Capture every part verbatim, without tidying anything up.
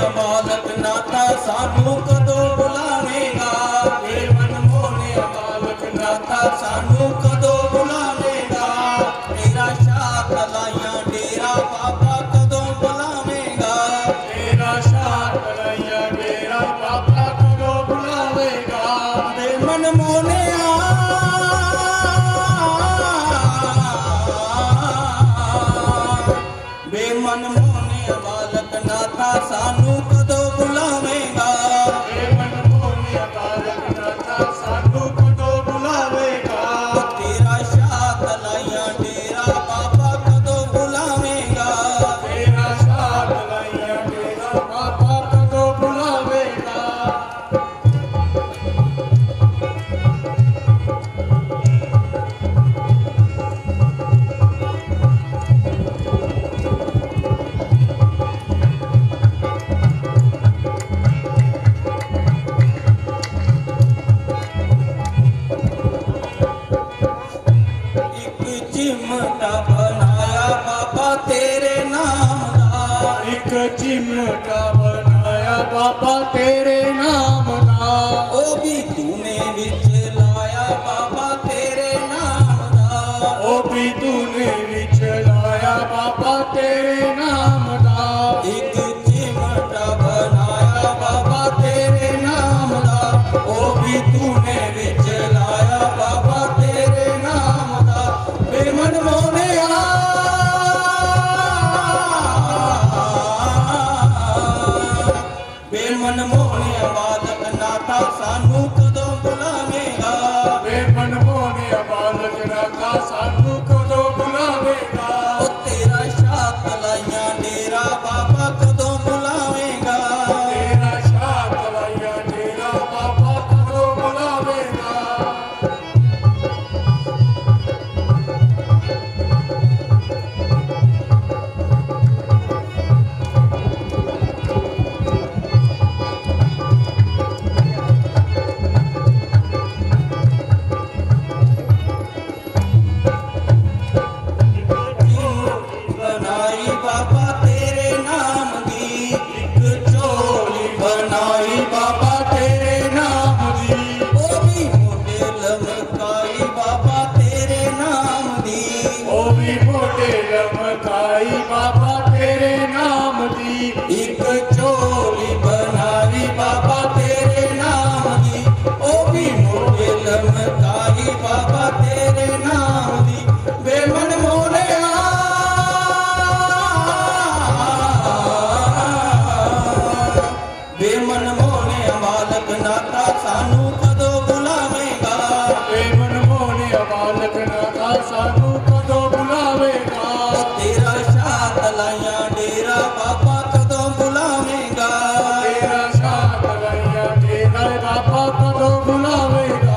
बालक नाथा सानू कदों बुलावेगा। वे मनमोहने बालक नाथा सानू कदों बुलावेगा। तेरा शाह तलाइयां डेरा बाबा कदों बुलावेगा। तेरा शाह तलाइयां डेरा बाबा कदों बुलावेगा। वे मनमोहने वे मनमोहने बालक नाथा सानू कदों बुलावेगा। वे मनमोहने बालक नाथा सानू कदों बुलावेगा। तेरा शाह तलाइयां डेरा बाबा कदों बुलावेगा। तेरा शाह तलाइयां डेरा बाबा कदों बुलावेगा। चिमटा बनाया बाबा तेरे नाम दा। एक चिमटा बनाया बाबा तेरे नाम दा। ओ भी तूने विच लाया बाबा तेरे नाम दा। ओ भी तूने विच लाया बाबा तेरे नाम दा। एक चिमटा बनाया बाबा तेरे नाम दा। ओ भी तूने विच लाया बाबा तेरे नाम दा। वे मनमोहने वे मनमोहने बालक नाथा सानू कदों बुलावेगा। वे मनमोहने बालक नाथा सानू कदों बुलावेगा। ओ तेरा शाह तलाइयां डेरा बाबा कदों बुलावेगा। तेरा शाह तलाइयां डेरा बाबा कदों बुलावेगा। बनाई बाबा तेरे नाम दी। एक चोली बनाई बाबा तेरे नाम दी। ओ भी मोटे लमकाई बाबा तेरे नाम दी। ओ भी मोटे लमकाई बाबा तेरे नाम दी। एक चोली बनाई बाबा तेरे नाम दी। ओ भी मोटे लमकाई बाबा तेरे नाम दी। वे मनमोहने वे मनमोहने बालक नाथा सानू कदों बुलावेगा। वे मनमोहने बालक नाथा सानू कदों बुलावेगा। तेरा शाह तलाइयां डेरा बाबा कदों बुलावेगा। तेरा शाह तलाइयां डेरा बाबा कदों बुलावेगा।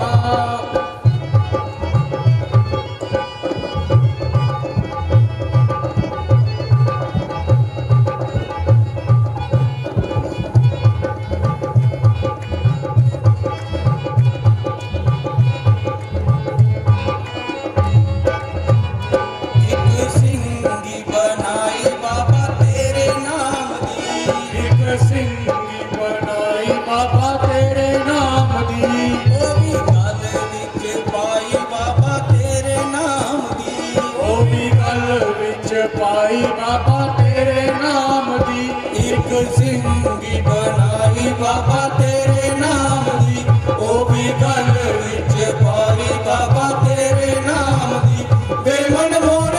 एक सिंगी बनाई बाबा तेरे नाम दी। एक सिंगी बनाई बाबा तेरे नाम दी। ओ भी गल विच पाई बाबा तेरे नाम दी। ओ भी गल विच पाई बाबा तेरे नाम दी। एक सिंगी बनाई बाबा तेरे नाम दी। ओ भी गल विच पाई बाबा तेरे नाम दी। वे मनमोहने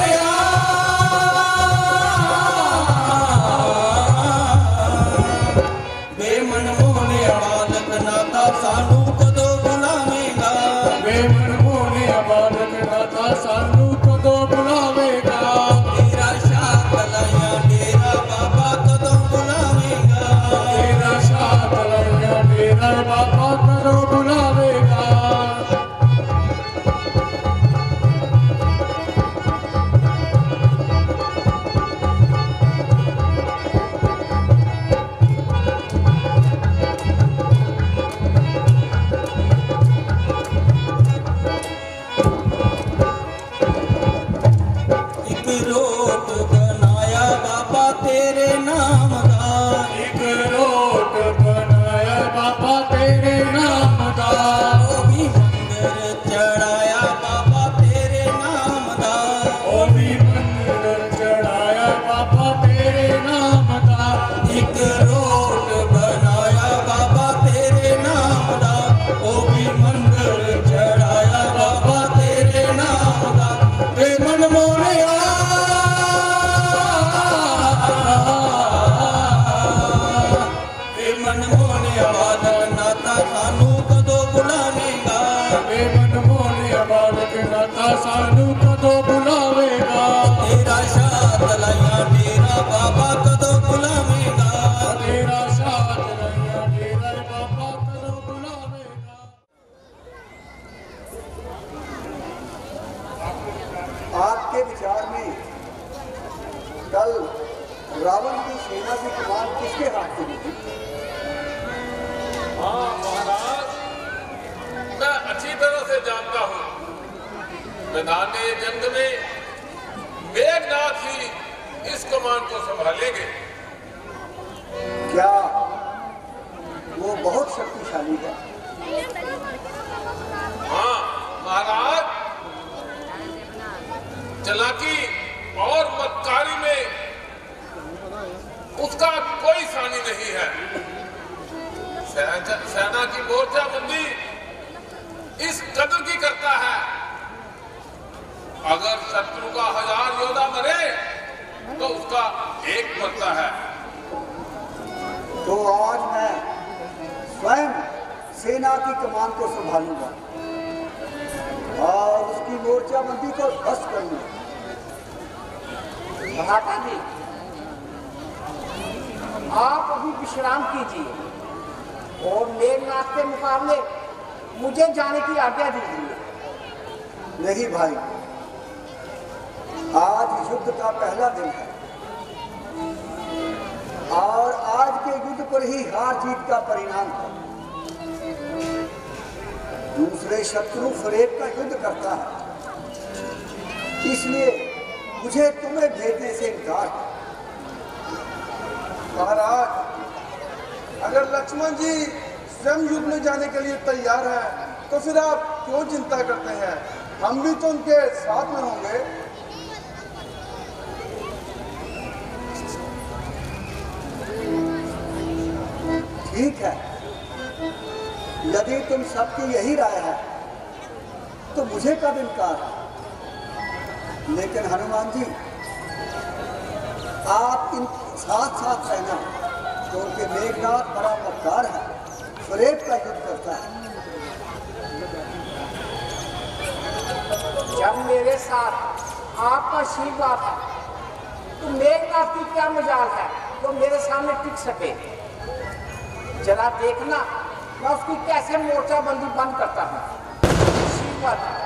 वे मनमोहने बालक नाथा सानू कदों बुलावेगा। वे मनमोहने बालक नाथा सानू कदों बुलावेगा। तेरा शाह तलाइयां डेरा बाबा कदों बुलावेगा। तेरा शाह तलाइयां डेरा बाबा कदों बुलावेगा। रोट बनाया बाबा तेरे नाम दा। एक रोट सेना की कमान किसके हाथ में थी? हाँ महाराज, मैं अच्छी तरह से जानता हूँ। मैदान जंग में मेघनाथ ही इस कमान को संभालेंगे। क्या वो बहुत शक्तिशाली है? हाँ महाराज, चालाकी और मक्कारी में उसका कोई सानी नहीं है। सेना की मोर्चाबंदी इस कदर की करता है, अगर शत्रु का हजार योद्धा मरे तो उसका एक मरता है। तो आज मैं स्वयं सेना की कमान को संभालूंगा और उसकी मोर्चाबंदी को ध्वस्त करूंगा। महात्मा जी, आप अभी विश्राम कीजिए और मेघनाथ के मुकाबले मुझे जाने की आज्ञा दीजिए। नहीं भाई, आज युद्ध का पहला दिन है और आज के युद्ध पर ही हार जीत का परिणाम है। दूसरे शत्रु फरेब का युद्ध करता है, इसलिए मुझे तुम्हें भेजने से इनकार है। महाराज, अगर लक्ष्मण जी स्वयं युद्ध में जाने के लिए तैयार हैं, तो फिर आप क्यों चिंता करते हैं? हम भी तो उनके साथ में होंगे। ठीक है, यदि तुम सबकी यही राय है तो मुझे कब इनकार है। लेकिन हनुमान जी, आप इन साथ साथ रहना, क्योंकि मेघनाथ बड़ा मक्कार है, फरेब का युद्ध करता है। जब मेरे साथ आपका आशीर्वाद है तो मेघनाथ की क्या मजाल है जो मेरे सामने टिक सके। जरा देखना मैं उसकी कैसे मोर्चाबंदी बंद करता हूँ। आशीर्वाद है।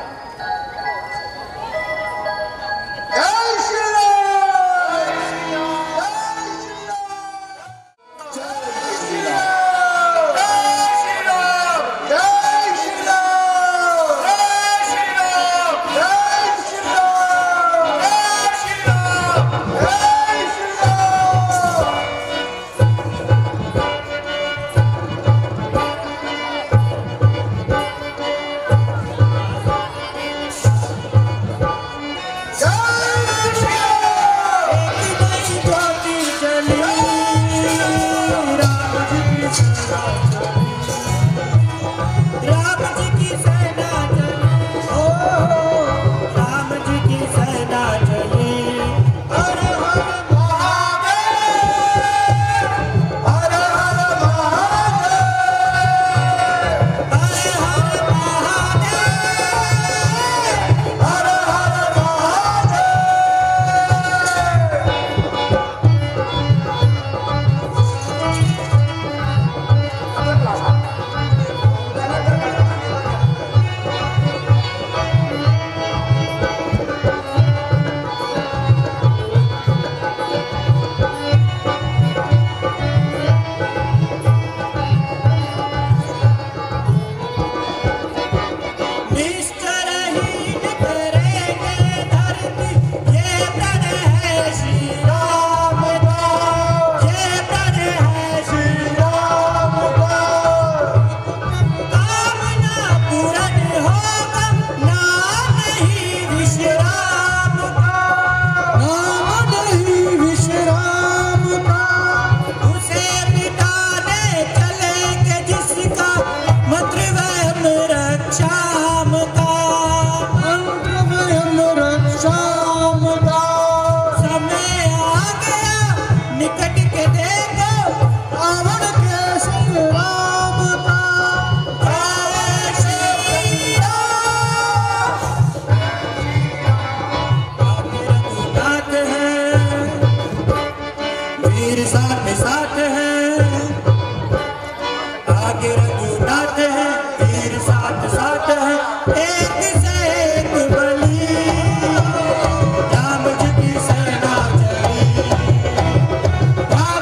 राम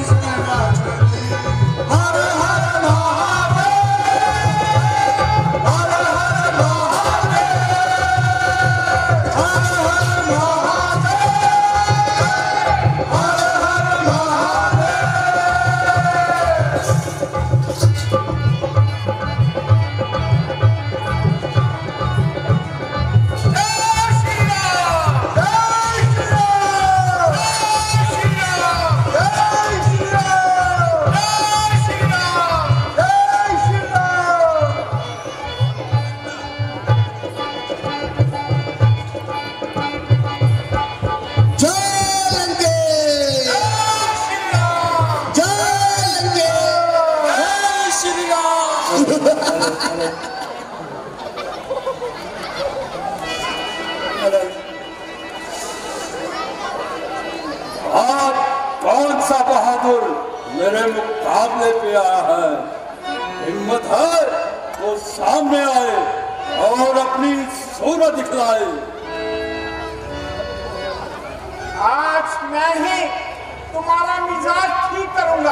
आज कौन सा बहादुर मेरे मुकाबले पे आया है? हिम्मत है तो सामने आए और अपनी सूरत दिखलाए। आज मैं ही तुम्हारा मिजाज ठीक करूंगा।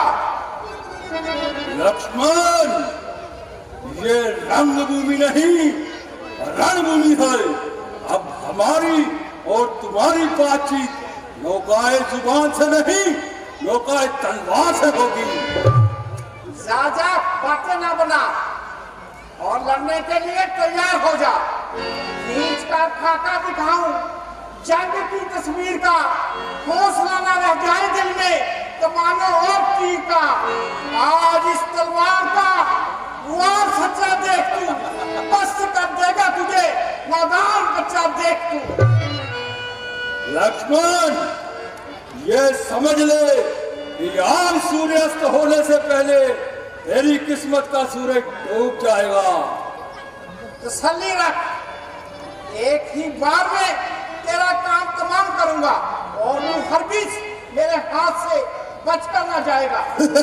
लक्ष्मण, ये रंगभूमि नहीं रणभूमि है। अब हमारी और तुम्हारी बातचीत नौकाए जुबान से नहीं, नौकाए तलवार से होगी। ज्यादा बातें ना बना और लड़ने के लिए तैयार हो जा। खींच कर खाका दिखाऊं जंग की तस्वीर का, हौसला ना रह जाए दिल में तो मानो और तीर का। आज इस तलवार का वार सच्चा देख तू, बस कर देगा तुझे नादान बच्चा देख तू। लक्ष्मण, ये समझ ले कि आज सूर्यास्त होने से पहले तेरी किस्मत का सूरज डूब जाएगा। तसल्ली रख, एक ही बार में तेरा काम तमाम करूंगा और तू हरगिज मेरे हाथ से बचकर ना जाएगा।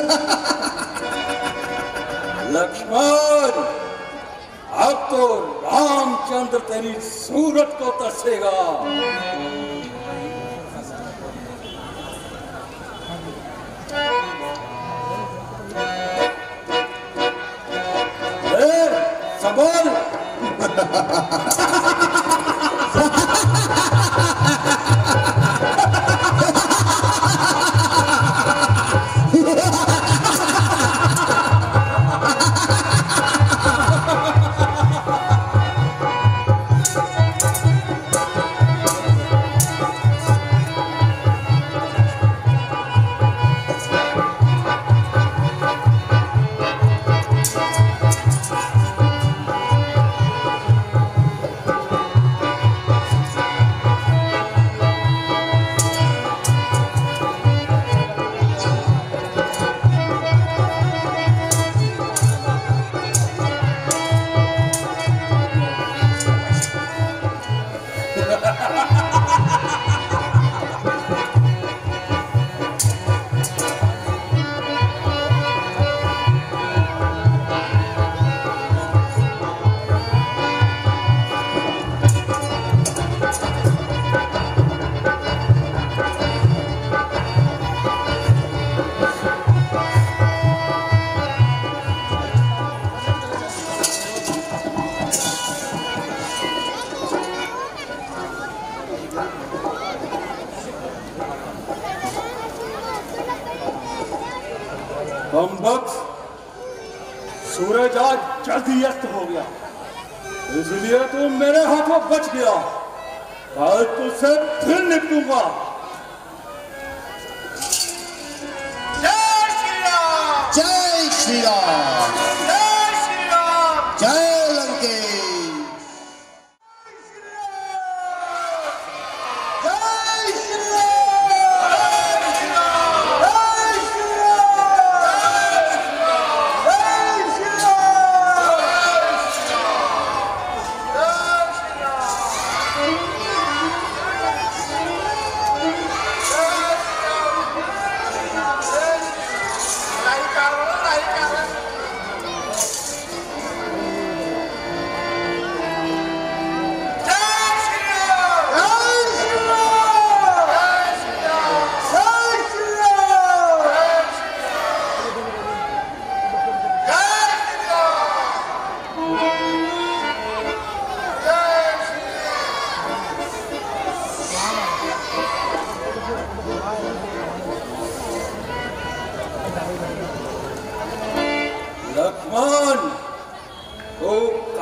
लक्ष्मण, अब तो रामचंद्र तेरी सूरत को तरसेगा। संभाल। सूरज आज जल्दी अस्त हो गया, इसलिए तू मेरे हाथों बच गया। कल तुझसे फिर निपटूंगा। जय श्री राम, जय श्री राम, जय श्री राम, जय लंकेश।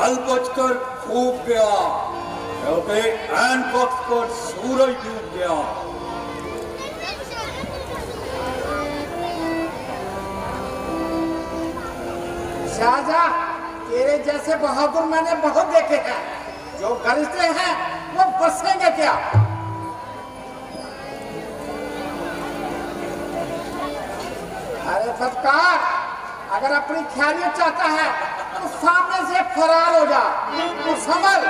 कल बजकर फूक गया, क्योंकि ऐन वक्त पर सूरज डूब गया। शाहजहां, तेरे जैसे बहादुर मैंने बहुत देखे हैं, जो गरजते हैं वो बरसेंगे क्या? अरे फटकार, अगर अपनी खैरियत चाहता है तो सामने से फरार हो जा, तो संभल।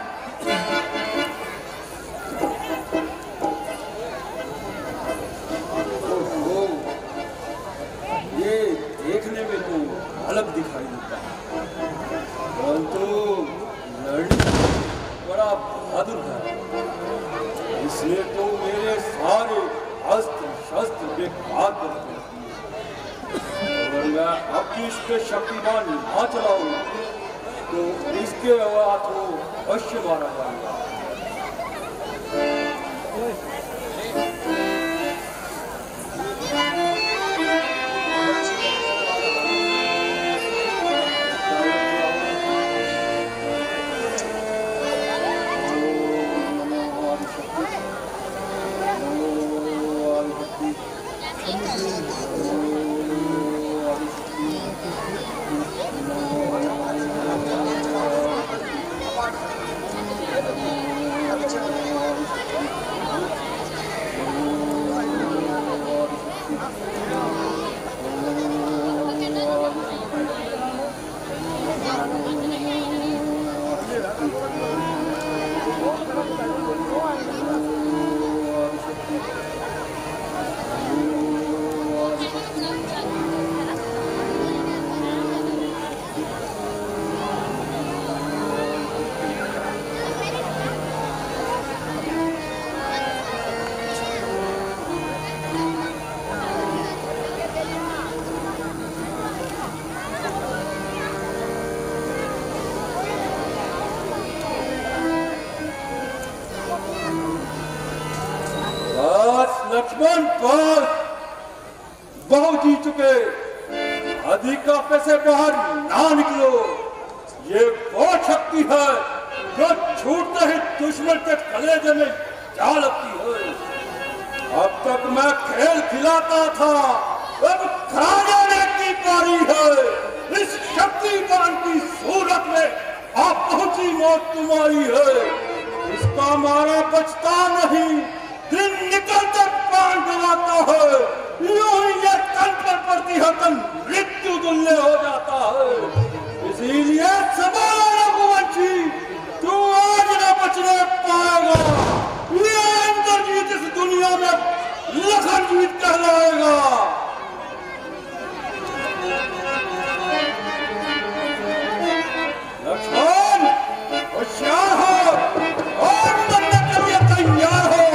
ये देखने में तो अलग दिखाई देता है, परंतु लड़ने बड़ा बहादुर है। इसलिए तो मेरे सारे अस्त्र शस्त्र बेकार करते हैं। अगर मैं अपनी इस पे शक्तिमान ना चलाऊं तो इसके हाथों अवश्य मारा जाएगा। लक्ष्मण बस बहुत जी चुके, अधिक काफे से बाहर ना निकलो। ये वो शक्ति है जो छूटते ही दुश्मन के कलेजे में जा लगती है। अब तक मैं खेल खिलाता था, अब खाने की बारी है। इस शक्तिवान की सूरत में आप पहुंची मौत तुम्हारी है, इसका मारा बचता नहीं। दिन निकलकर प्राण गंवाता है, यूं ही ये तन पर पड़ती है तन मृत्यु तुल्य हो जाता है। इसीलिए संभालो रघुवंशी, तू आज न बचने पाएगा। ये इंद्रजीत इस दुनिया में लखन जीत कहलाएगा। लक्ष्मण होशियार हो और मरने के लिए तैयार हो।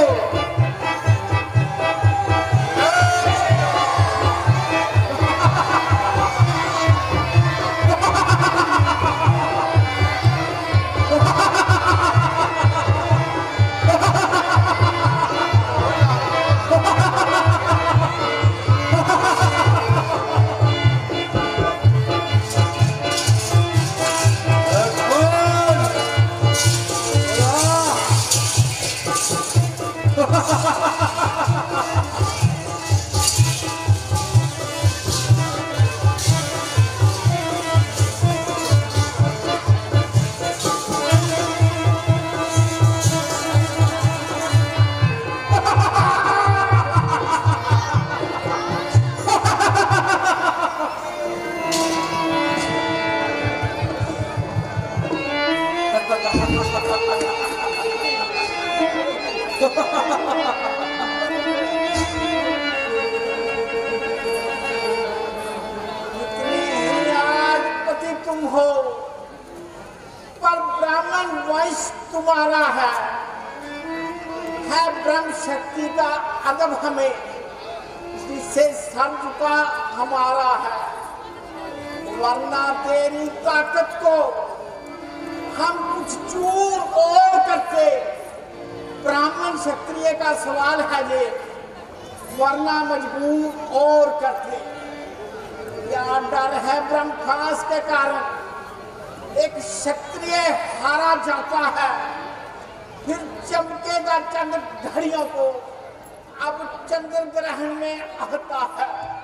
तुम हो, पर ब्राह्मण वंश तुम्हारा है, है ब्रह्म शक्ति का अदब हमें, जिससे सर झुका हमारा है। वरना तेरी ताकत को हम कुछ चूर और करते। ब्राह्मण क्षत्रिय का सवाल है ये, वरना मजबूर और करते। या डर है ब्रह्मपाश के कारण, एक क्षत्रिय हारा जाता है, फिर चमकेगा चंद्र घड़ियों को, अब चंद्र ग्रहण में आता है।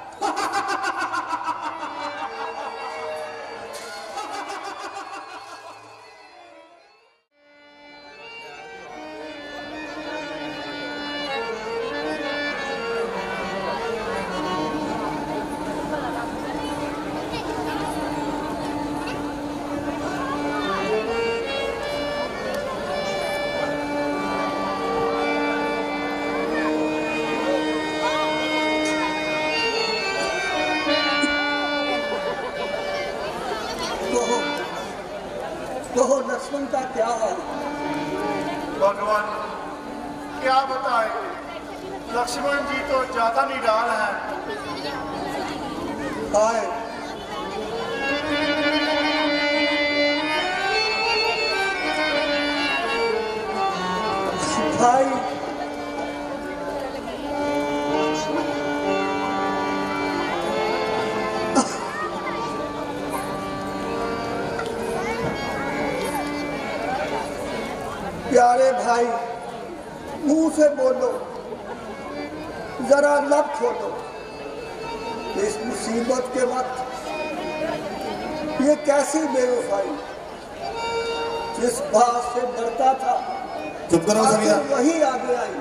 तो लक्ष्मण का क्या है? भगवान क्या बताए, लक्ष्मण जी तो ज्यादा निराल है। भाई भाई प्यारे भाई, मुंह से बोलो, जरा लब खोलो। इस मुसीबत के वक्त ये कैसी बेवफाई, जिस बात से डरता था चुप करो समीरा, वही आगे आई।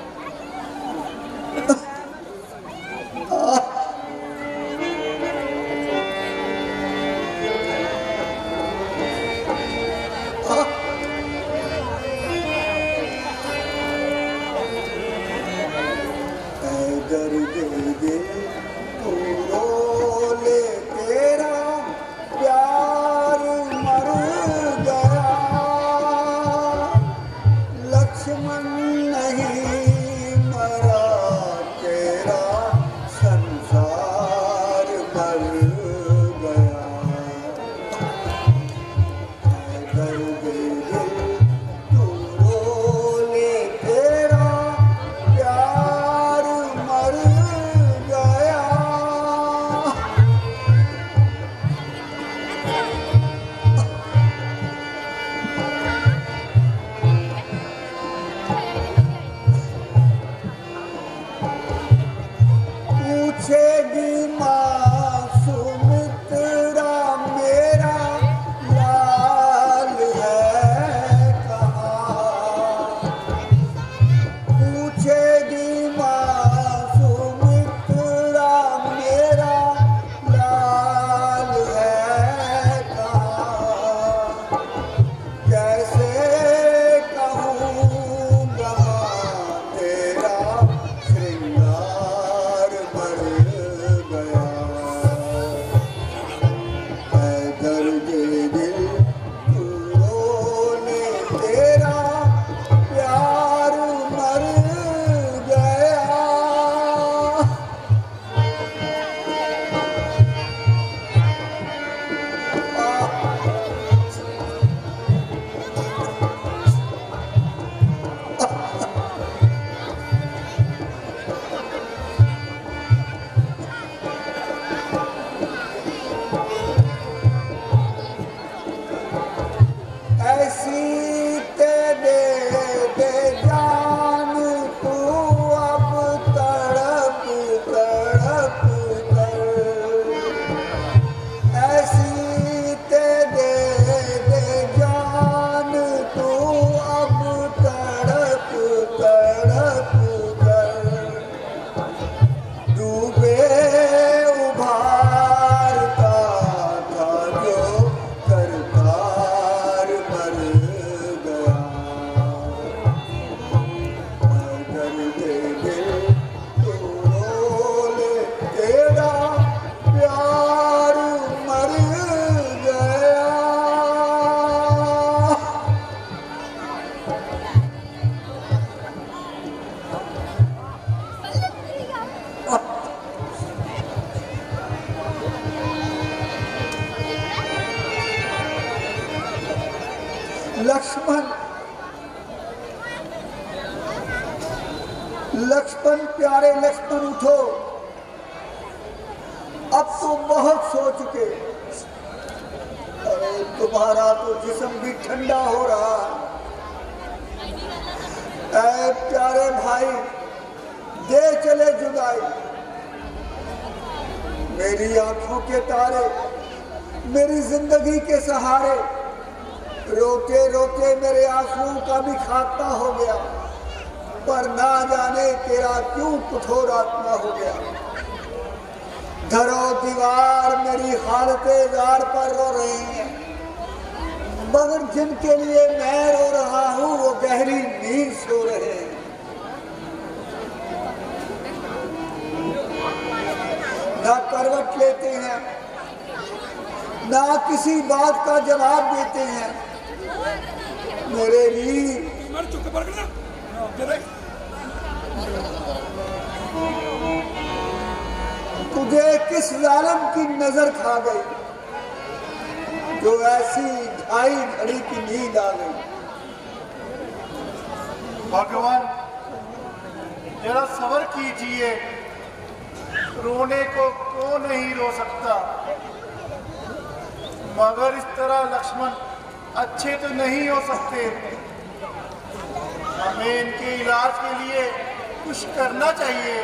लक्ष्मण लक्ष्मण प्यारे लक्ष्मण उठो, अब तो बहुत सो चुके, अरे तुम्हारा तो जिस्म भी ठंडा हो रहा है। ऐ प्यारे भाई, दे चले जुदाई। मेरी आंखों के तारे, मेरी जिंदगी के सहारे, रोते रोते मेरे आंसुओं का भी खात्मा हो गया। पर ना जाने तेरा क्यों कठोर आत्मा हो गया। घरों दीवार मेरी हालते जार पर रो रही हैं, मगर जिनके लिए मैं रो रहा हूं वो गहरी नींद सो रहे हैं। ना करवट लेते हैं, ना किसी बात का जवाब देते हैं। मेरे वीर तुझे किस जालिम की नजर खा गई जो ऐसी ढाई घड़ी की नींद आ गई। भगवान जरा सब्र कीजिए, रोने को कौन नहीं रो सकता, मगर इस तरह लक्ष्मण अच्छे तो नहीं हो सकते। हमें इनके इलाज के लिए कुछ करना चाहिए।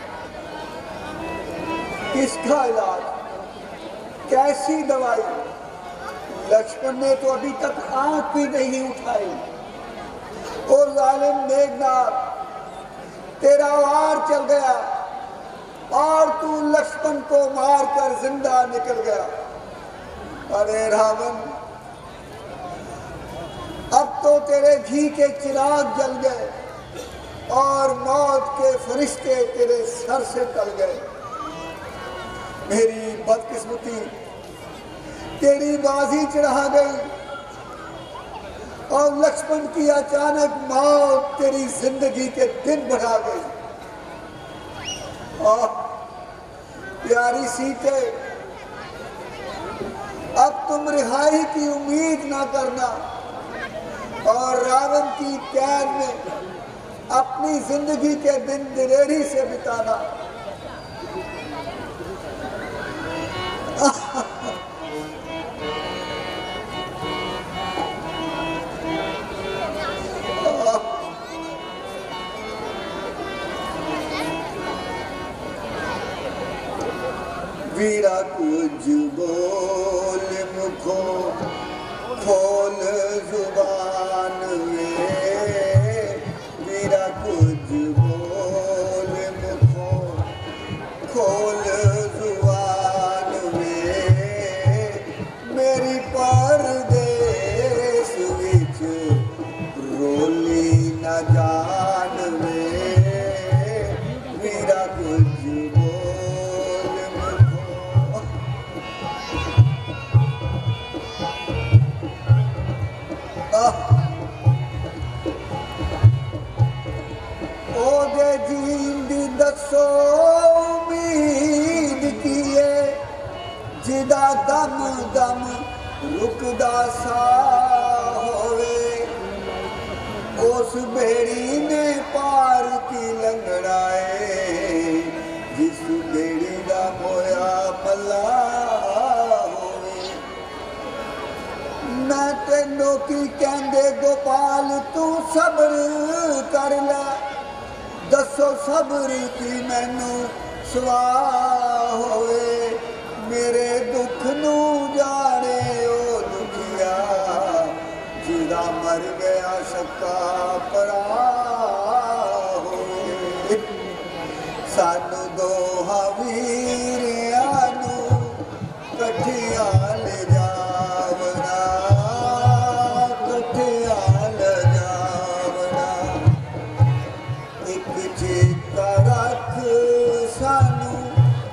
किसका इलाज, कैसी दवाई? लक्ष्मण ने तो अभी तक आंख भी नहीं उठाई। और जालिम मेघनाथ, तेरा वार चल गया और तू लक्ष्मण को मारकर जिंदा निकल गया। अरे रावण, अब तो तेरे घी के चिराग जल गए और मौत के फरिश्ते तेरे सर से टल गए। मेरी बदकिस्मती तेरी बाजी चढ़ा गई और लक्ष्मण की अचानक मौत तेरी जिंदगी के दिन बढ़ा गई। और प्यारी सीते, अब तुम रिहाई की उम्मीद ना करना और रावण की कैद में अपनी जिंदगी के दिन दिलेरी से बिताना। वीरा कुछ बोल मुखो खोल जुबान में, वीरा कुछ बोल मुखो खोल जुबान में, मेरी परदेस विच रोली न जान में, वीरा कुछ दसो उम्मीद किए जिदा दम दम रुकदा सा होवे, उस बेड़ी ने पार की लंगड़ाए जिस बेड़ी दा मोया मल्ला होवे। मैं तेनों की कहंदे गोपाल तू सब्र कर ले, दसो सब्र की मैनू सवा होवे, मेरे दुख नू जाने ओ दुखिया जिदा मर गया सक्का परा होवे। सानू दोहा वीरियां नू कठिया ले जावना, कठिया ले जावना। एक चेता रख सानू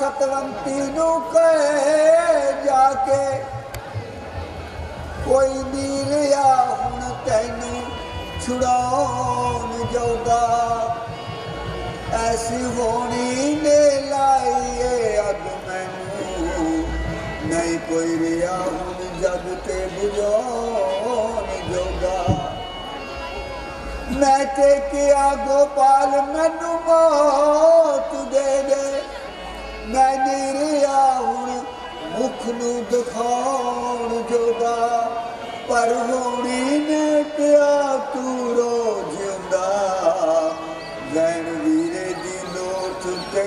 सतवंती नू कहे जाके कोई मीरिया हुण तैनू छुड़ाउण जाऊगा ऐसी होनी ने लाइए अग मैनू नहीं कोई रिया हुण जग ते बुझाउण जाऊगा मैं ते किया गोपाल मैनू मौत दे दे मैं नहीं रिया हुण मुख नू दिखाउण जोगा पर होनी ने किया तू रोज जिंदा जैन वीरे दी लोथ ते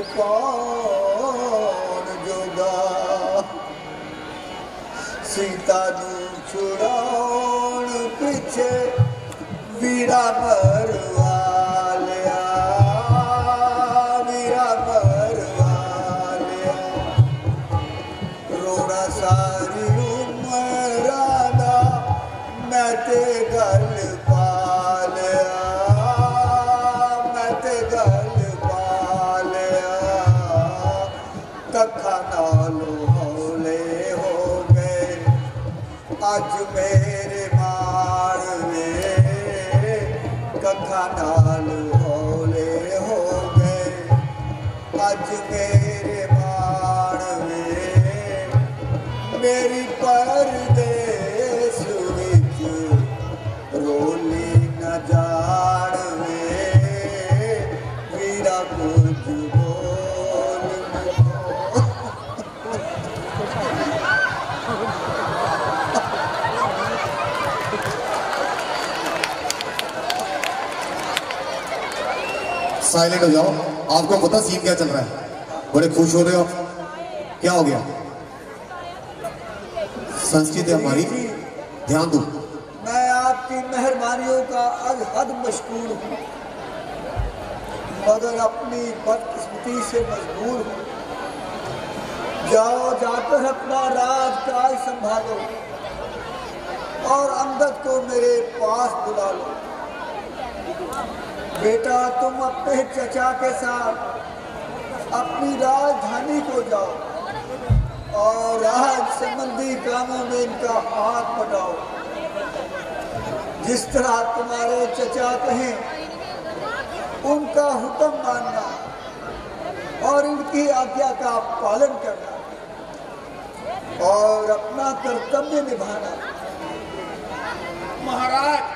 कौन जोगा सीता नू छुड़ाउण पीछे वीरा मरवा लिया वीरा मरवा लिया रोना सारी उम्र दा मैं ते गल पा लिया मैं ते गल पा लिया कखा नालों हौले हो गए अज मेरे मारवे कखा नाल हौले हो गए अज मेरे मारवे मेरी परदेस विच रोली न जाड़वे वीरा कुछ बोल साइलेंट हो जाओ। आपको पता सीन क्या चल रहा है? बड़े खुश हो रहे हो आप, क्या हो गया? संस्कृति हमारी, ध्यान दो। मैं आपकी मेहरबानियों का अजहद मशकूर हूँ मगर अपनी बदकिस्मती से मजबूर हूँ। जाओ जाकर अपना राजकाज संभालो और अमदद को मेरे पास बुला लो। बेटा तुम अपने चचा के साथ अपनी राजधानी को जाओ और राज संबंधी कामों में इनका हाथ बटाओ। जिस तरह तुम्हारे चचा कहें उनका हुक्म मानना और इनकी आज्ञा का पालन करना और अपना कर्तव्य निभाना। महाराज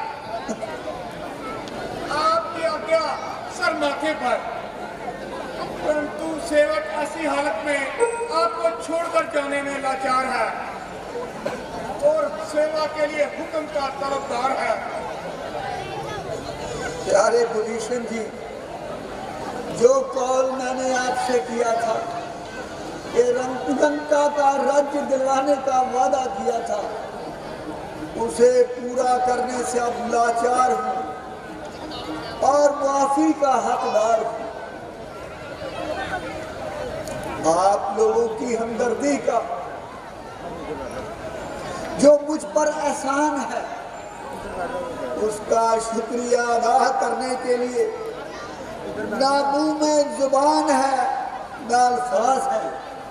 आपकी आज्ञा सर माथे पर, परंतु सेवक ऐसी हालत में आपको छोड़कर जाने में लाचार है और सेवा के लिए हुक्म का तलबदार है। प्यारे विभीषण जी, जो कौल मैंने आपसे किया था कि लंका का राज्य दिलवाने का वादा किया था उसे पूरा करने से अब लाचार हूँ और माफी का हकदार हूँ। आप लोगों की हमदर्दी का जो मुझ पर एहसान है उसका शुक्रिया अदा करने के लिए ना मुंह में जुबान है ना अल्फाज है।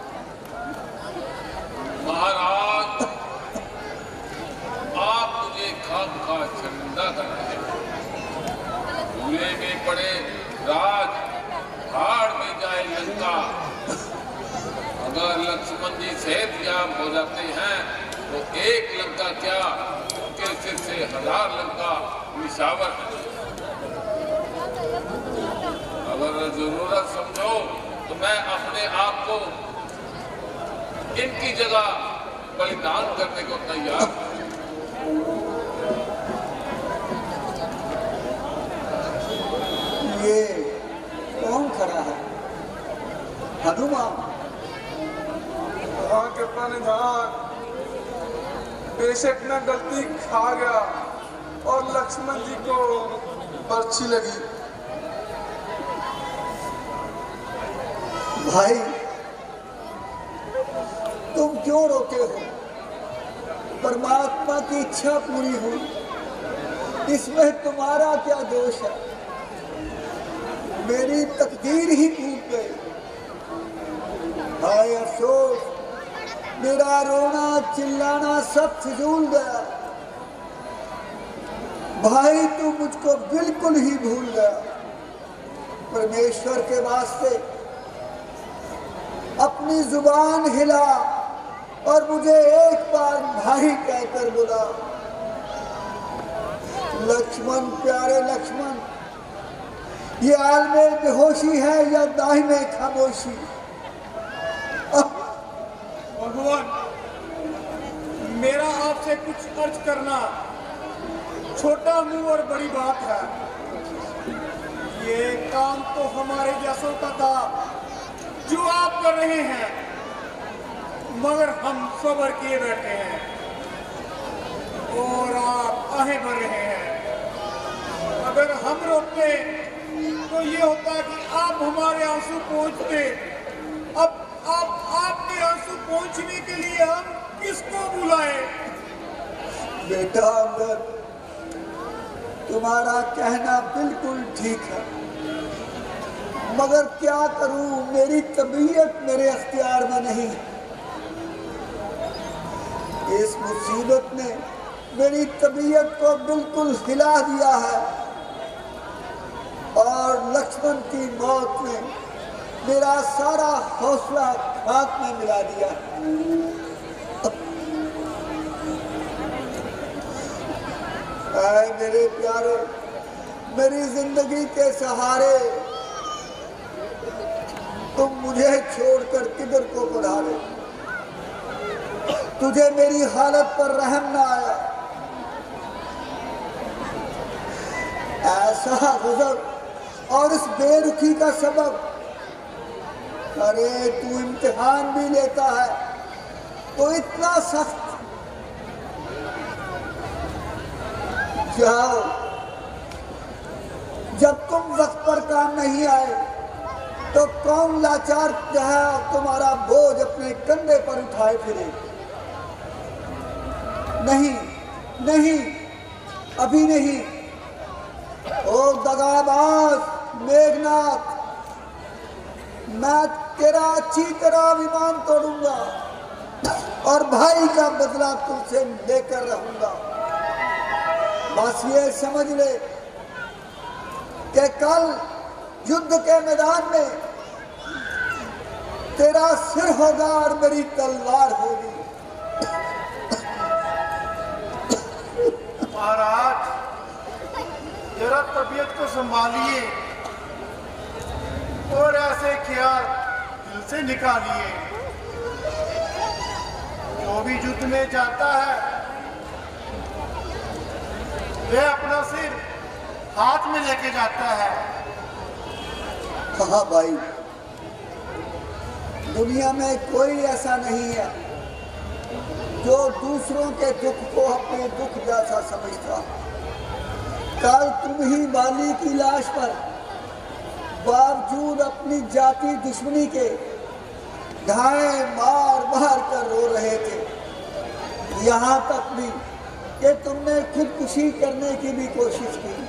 महाराज आप मुझे खाम खा शर्मिंदा कर रहे हैं। भूले में पड़े राज हाड़ में जाए लंका। अगर लक्ष्मण जी सेहतयाब हो जाते हैं तो एक लंका क्या उनके सिर से हजार लंका निशावर है। अगर जरूरत समझो तो मैं अपने आप को इनकी जगह बलिदान करने को तैयार हूं। ये कौन खड़ा है? हनुमान। वहाँ के प्रणिधान बेशक मैं गलती खा गया और लक्ष्मण जी को बर्छी लगी। भाई तुम क्यों रोते हो? परमात्मा की इच्छा पूरी हुई, इसमें तुम्हारा क्या दोष है? मेरी तकदीर ही टूट गई। भाई अफसोस, मेरा रोना चिल्लाना सब फिजूल गया। भाई तू मुझको बिल्कुल ही भूल गया। परमेश्वर के वास्ते अपनी जुबान हिला और मुझे एक बार भाई कहकर बुला। लक्ष्मण, प्यारे लक्ष्मण, ये आलमे बेहोशी है या दाहिने खामोशी? भगवान, मेरा आपसे कुछ अर्ज करना छोटा मुंह और बड़ी बात है। ये काम तो हमारे जैसों का था जो आप कर रहे हैं, मगर हम सब्र किए बैठे हैं और आप आहें भर रहे हैं। अगर हम रोकते तो ये होता कि आप हमारे आंसू पहुंचते। अब आप आपके आंसू पहुंचने के लिए हम किसको बुलाएं? बेटा अंगद, तुम्हारा कहना बिल्कुल ठीक है, मगर क्या करूं, मेरी तबीयत मेरे अख्तियार में नहीं है। इस मुसीबत ने मेरी तबीयत को बिल्कुल हिला दिया है और लक्ष्मण की मौत ने मेरा सारा हौसला खाक में मिला दिया। ऐ मेरे प्यारे, मेरी जिंदगी के सहारे, तुम मुझे छोड़कर किधर को बढ़ा रहे? तुझे मेरी हालत पर रहम ना आया? ऐसा गुज़र और इस बेरुखी का सबब? अरे तू इम्तिहान भी लेता है तो इतना सख्त। जाओ, जब तुम वक्त पर काम नहीं आए तो कौन लाचार है तुम्हारा बोझ अपने कंधे पर उठाए फिरे? नहीं नहीं, अभी नहीं। ओ दगाबाज मेघनाथ, मैं तेरा अच्छी तरह अभिमान तोड़ूंगा और भाई का बदला तुमसे लेकर रहूंगा। बस ये समझ ले कि कल युद्ध के मैदान में तेरा सिर होगा और मेरी तलवार होगी। महाराज, जरा तबीयत को संभालिए और ऐसे ख्याल दिल से निकालिए। जो भी युद्ध में जाता है वे अपना सिर हाथ में लेके जाता है। हाँ भाई, दुनिया में कोई ऐसा नहीं है जो दूसरों के दुख को अपने दुख जैसा समझता। कल तुम ही बाली की लाश पर बावजूद अपनी जाति दुश्मनी के ढाए मार मार कर रो रहे थे। यहाँ तक भी कि तुमने खुदकुशी करने की भी कोशिश की।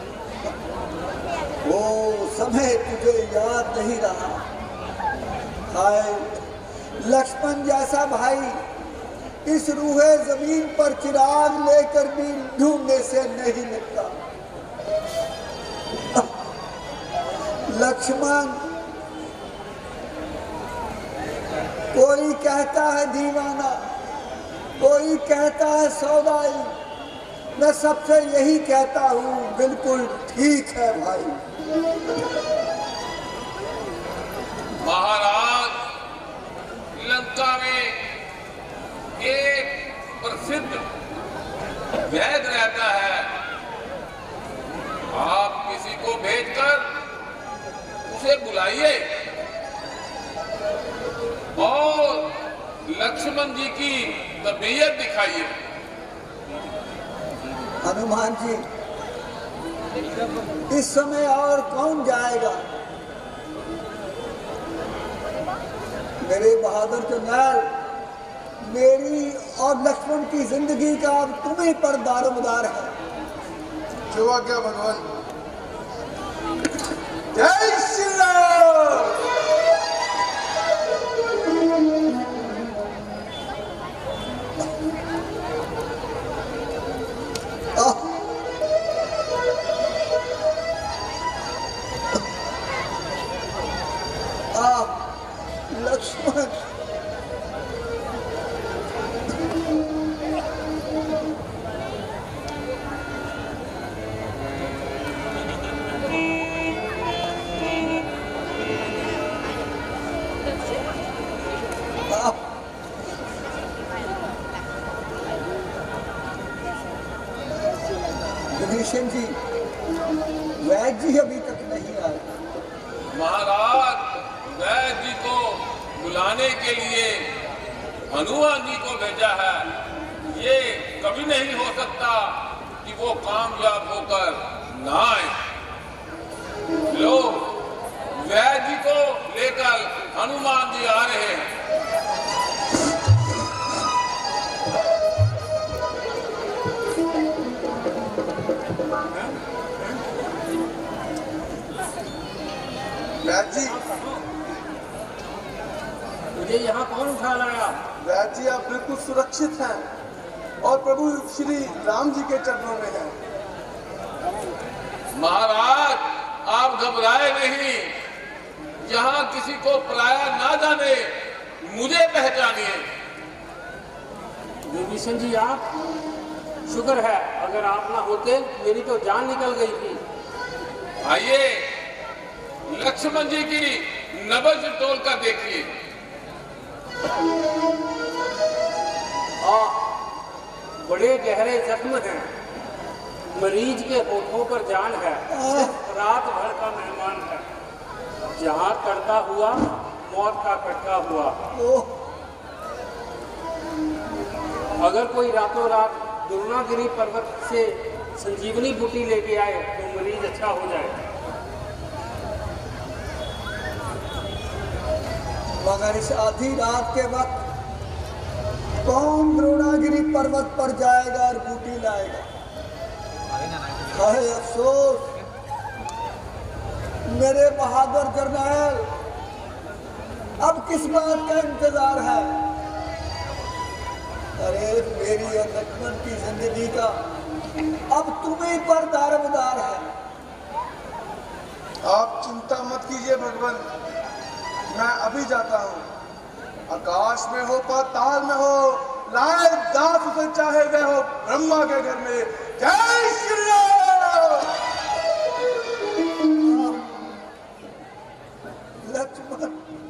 वो समय तुझे याद नहीं रहा। हाय, लक्ष्मण जैसा भाई इस रूहे जमीन पर चिराग लेकर भी ढूंढने से नहीं मिलता। लक्ष्मण, कोई कहता है दीवाना, कोई कहता है सौदाई, मैं सबसे यही कहता हूँ बिल्कुल ठीक है भाई। महाराज, लंका में एक प्रसिद्ध वैद्य रहता है। आप किसी को भेजकर उसे बुलाइए और लक्ष्मण जी की तबीयत दिखाइए। हनुमान जी, इस समय और कौन जाएगा? मेरे बहादुर जरनैल, मेरी और लक्ष्मण की जिंदगी का अब तुम्हीं पर दारोमदार है। जो आज्ञा भगवान। जय श्री राम। वैद्य जी अभी तक नहीं आए। महाराज, वैद्य जी को बुलाने के लिए हनुमान जी को भेजा है। ये कभी नहीं हो सकता कि वो कामयाब होकर ना आए। लो, वैद्य जी को लेकर हनुमान जी आ रहे हैं। वैद्य जी, मुझे यहाँ कौन उठा लाया? वैद्य जी, आप बिल्कुल सुरक्षित हैं और प्रभु श्री राम जी के चरणों में हैं। महाराज, आप घबराए नहीं। यहाँ किसी को पराया ना जाने, मुझे पहचानिए। विभीषण जी, आप शुक्र है, अगर आप ना होते मेरी तो जान निकल गई थी। आइए, लक्ष्मण जी की नब्ज तोल कर देखिए। आ, बड़े गहरे जख्म हैं, मरीज के होठों पर जान है, रात भर का मेहमान है, जहाँ करता हुआ मौत का कटका हुआ। अगर कोई रातों रात द्रोणागिरी पर्वत से संजीवनी बूटी लेके आए तो मरीज अच्छा हो जाए। मगर इस आधी रात के वक्त कौन द्रोणागिरी पर्वत पर जाएगा और बूटी लाएगा? हाय अफसोस मेरे बहादुर जरनैल, अब किस बात का इंतजार है? अरे मेरी और लक्ष्मण की जिंदगी का अब तुम्हीं पर दारोमदार है। आप चिंता मत कीजिए भगवान, मैं अभी जाता हूँ। आकाश में हो पाताल में हो, लाए दास उसे चाहे वह हो ब्रह्मा के घर में। जय श्री राम। लक्ष्मण,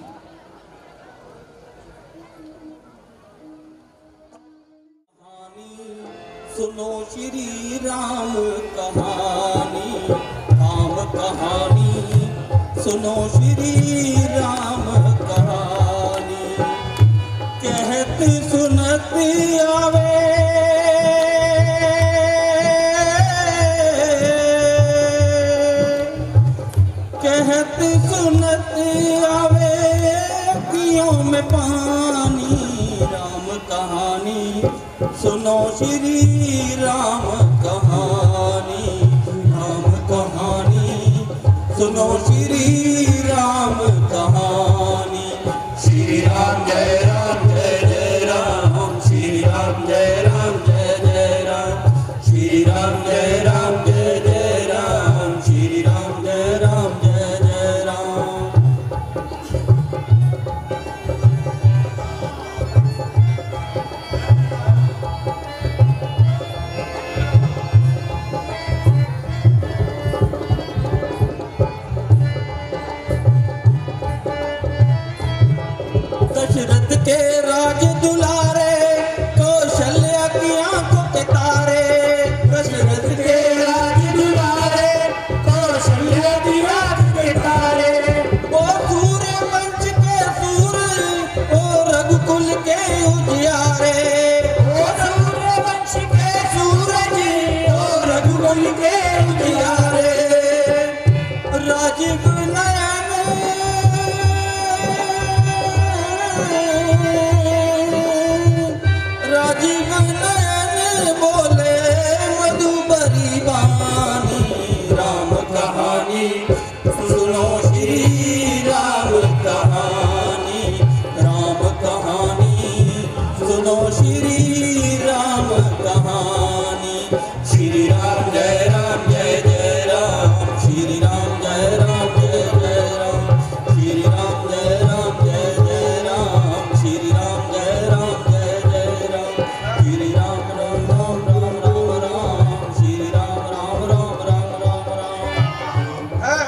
सुनो श्री राम कहानी, राम कहानी सुनो श्री राम कहानी। कहत सुनत आवे कहत सुनत आवे अखियों में पानी। राम कहानी सुनो श्री राम कहानी, राम कहानी सुनो श्री राम कहानी। श्री राम जय राम जय जय राम, श्री राम जय राम जय जय राम, श्री राम जय राम जय जय राम, श्री राम जय राम जय जय राम। दशरथ के राज दुलारे, कौशल्या की आंखों के तारे। दशरथ के राज दुलारे, कौशल्या की आंखों के तारे। वो सूर्य वंश के सूर, ओ रघुकुल के उजियारे। वो सूर्य वंश के सूरज, ओ रघुकुल के उजियारे। राजीव नयन राजीव नयन बोले मधुबरी वाणी। राम कहानी सुनो श्री राम कहानी, राम कहानी सुनो श्री राम कहानी। श्री राम जय राम जय जय राम, श्री राम जय राम जय जय राम, श्री राम जय राम जय जय राम, श्री राम जय राम जय जय राम, श्री राम राम राम राम राम राम, श्री राम राम राम राम राम राम। हैं?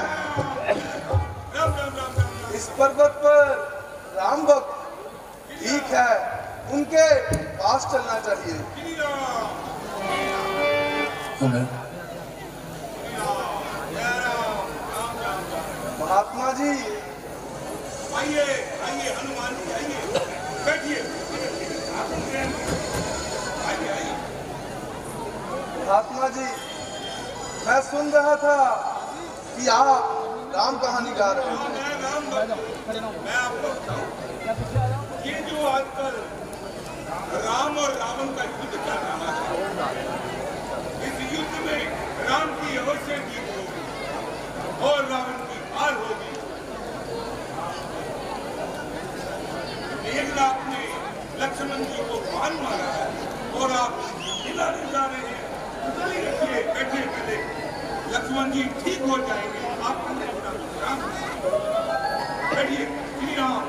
इस पर्वत पर राम भक्त ठीक है, उनके पास चलना चाहिए। हमें महात्मा जी आइए आइए हनुमान जी आइए, बैठिए। आइए आइए। महात्मा जी, मैं सुन रहा था कि आप राम कहानी गा रहे हैं। मैं राम भक्त हूं। मैं आपको बताऊं, ये जो आजकल राम और रावण का युद्ध चल रहा है, इस युद्ध में राम की अवश्य जीत होगी और रावण की हार होगी। मेघनाथ ने लक्ष्मण जी को बाण मारा है और आप खिलाने जा रहे हैं। चलिए रखिए, बैठे पहले, लक्ष्मण जी ठीक हो जाएंगे। आप अपना विश्राम बैठिए। श्री राम।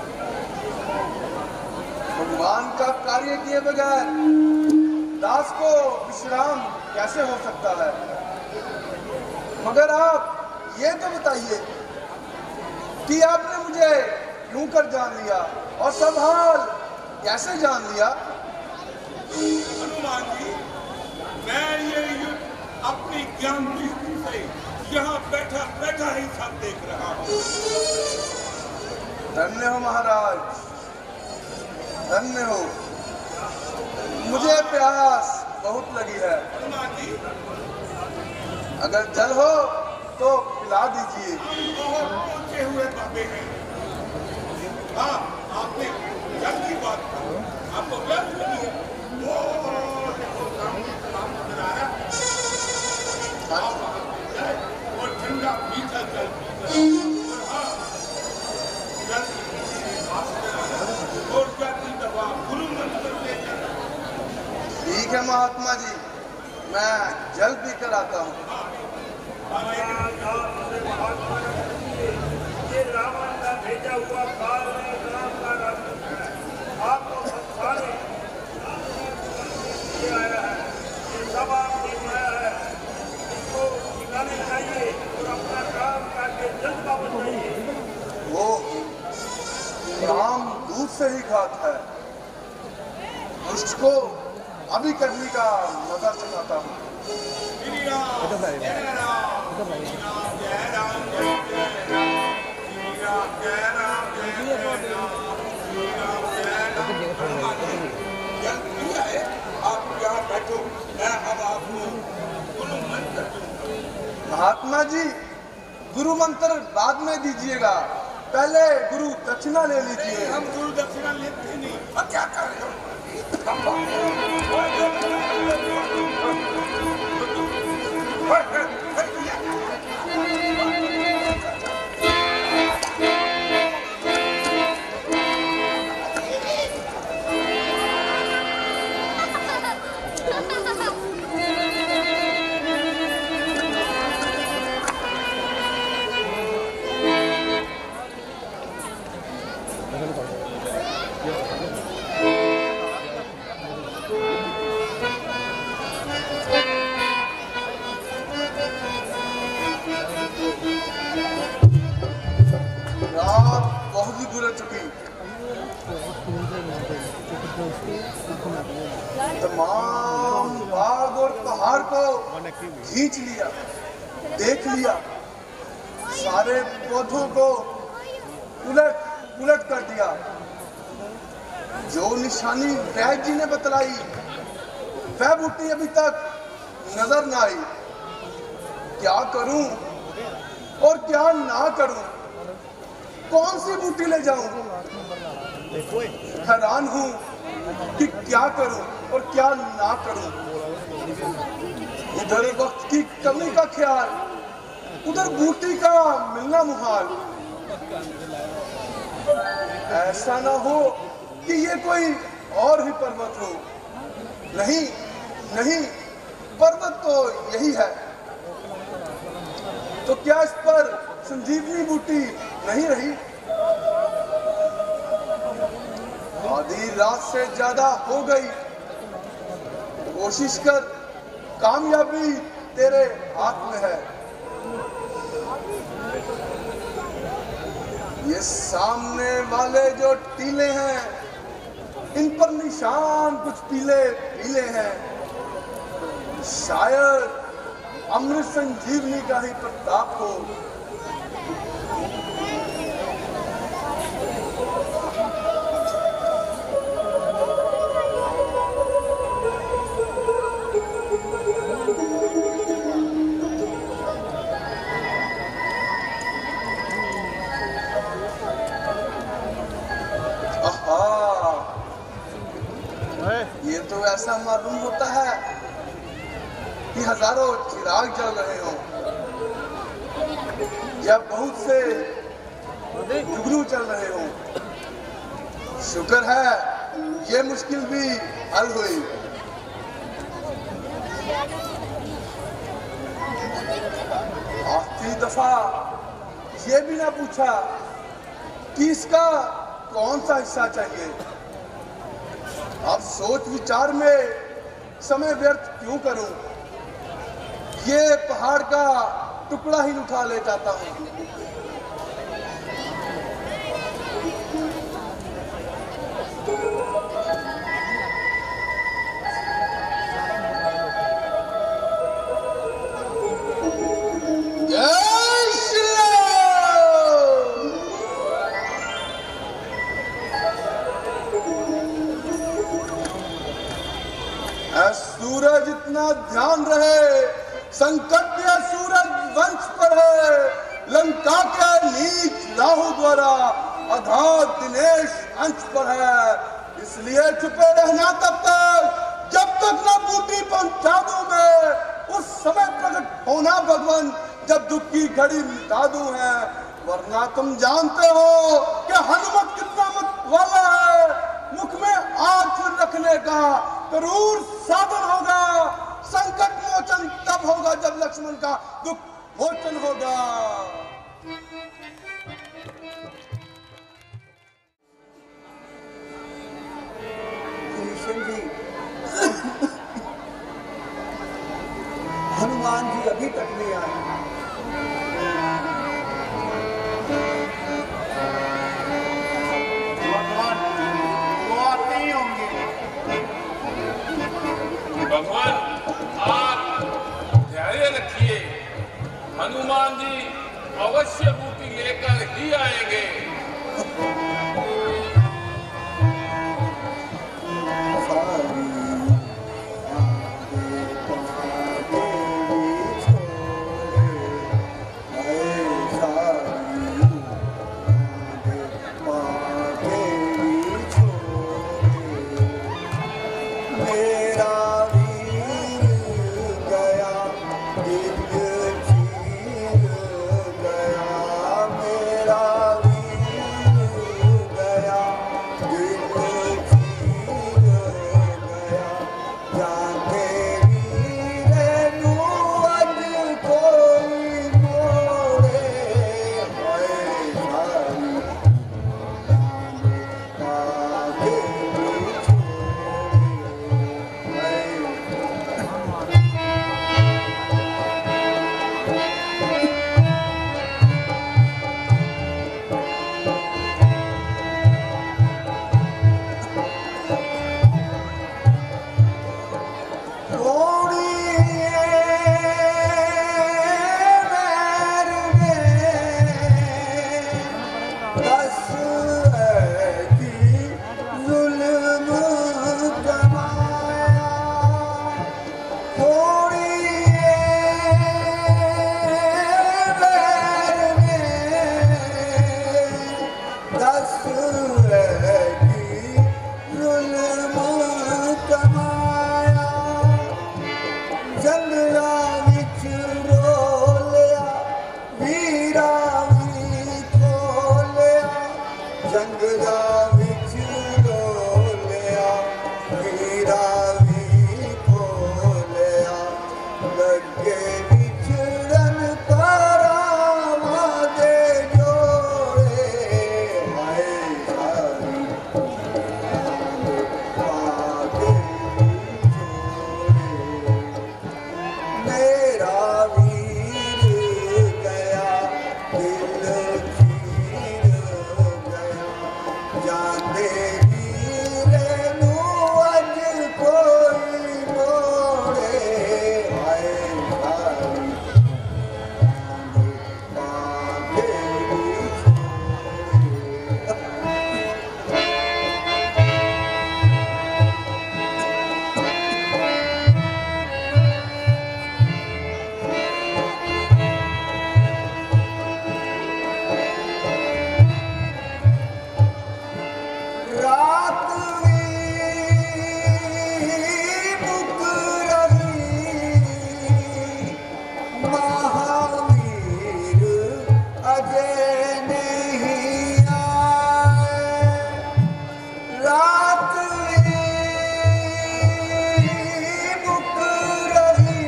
भगवान का कार्य किए बगैर दास को विश्राम कैसे हो सकता है? मगर आप ये तो बताइए कि आपने मुझे क्यों कर जान लिया और सब हाल कैसे जान लिया? हनुमान जी, मैं ये युद्ध अपनी ज्ञान दृष्टि से यहाँ बैठा बैठा ही सब देख रहा हूँ। धन्य हो महाराज, धन्य हो। मुझे प्यास बहुत लगी है। हनुमान जी, अगर जल हो तो पिला दीजिए। बहुत ऊंचे हुए बाबे हैं। हाँ, आपने जल की बात की, आपको प्यास लगी है। वो देखो सामने राम नजर आ रहा है। आप वहाँ जाए और ठंडा मीठा जल पीकर, और हाँ, जल आप नजर आ रहा है और जाती दवा गुरु मंत्र लेकर। ठीक है महात्मा जी, मैं जल पी कर आता हूँ। ये रावण का भेजा हुआ काल में राम का रास्ता है। आपको संसारे आया है, ये सब आपने पाया है। इसको निकालने चाहिए और अपना काम करके जल्द वापस जाइए। वो राम दूध से ही खाता है। उसको अभी करने का मजा चखाता हूँ। श्री राम जय राम, श्री राम जय राम जय जय राम, श्री राम जय राम जय जय राम, श्री राम जय राम। जल पिया है, आप यहाँ बैठो, मैं अब आपको गुरु मंत्र दूंगा। महात्मा जी, गुरु मंत्र बाद में दीजिएगा, पहले गुरु दक्षिणा ले लीजिए। हम गुरु दक्षिणा लेते नहीं। अब क्या कर रहे हो? तमाम बाग और पहाड़ को खींच लिया, देख लिया, सारे पौधों को उलट उलट कर दिया। जो निशानी वैद्य जी ने बतलाई वह बूटी अभी तक नजर न आई। क्या करूं और क्या ना करूं, कौन सी बूटी ले जाऊं? हैरान हूं कि क्या करूं और क्या ना करूं। इधर वक्त की कमी का ख्याल, उधर बूटी का मिलना मुहाल। ऐसा ना हो कि ये कोई और ही पर्वत हो। नहीं नहीं, पर्वत तो यही है। तो क्या इस पर संजीवनी बूटी नहीं रही? आधी रात से ज्यादा हो गई, कोशिश कर, कामयाबी तेरे हाथ में है। ये सामने वाले जो टीले हैं, इन पर निशान कुछ पीले पीले हैं। शायद अमृत संजीवनी का ही प्रताप हो। ये तो ऐसा मालूम होता है कि हजारों चिराग जल रहे हों या बहुत से जुगनू चल रहे हों। शुक्र है ये मुश्किल भी हल हुई। आखिरी दफा ये भी ना पूछा कि इसका कौन सा हिस्सा चाहिए। अब सोच विचार में समय व्यर्थ क्यों करूं? ये पहाड़ का टुकड़ा ही उठा ले जाता हूं। सूरज इतना ध्यान रहे, संकट या सूरज वंश पर है। लंका के नीच राहु द्वारा अघात दिनेश अंश पर है। इसलिए छुपे रहना तब तक जब तक न बूटी पहुंचा दूं मैं। उस समय प्रकट होना भगवान जब दुख की घड़ी मिटा दूं है। वरना तुम जानते हो कि हनुमत कितना मत वाला है। मुख में आग रखने का जरूर साधन होगा। संकट मोचन तब होगा जब लक्ष्मण का दुख मोचन होगा। कृष्ण जी, हनुमान जी अभी तक नहीं आए। भगवान आप धैर्य रखिए, हनुमान जी अवश्य बूटी लेकर ही आएंगे। मेरा वीर अजय नहीं आए, रात मुक रही,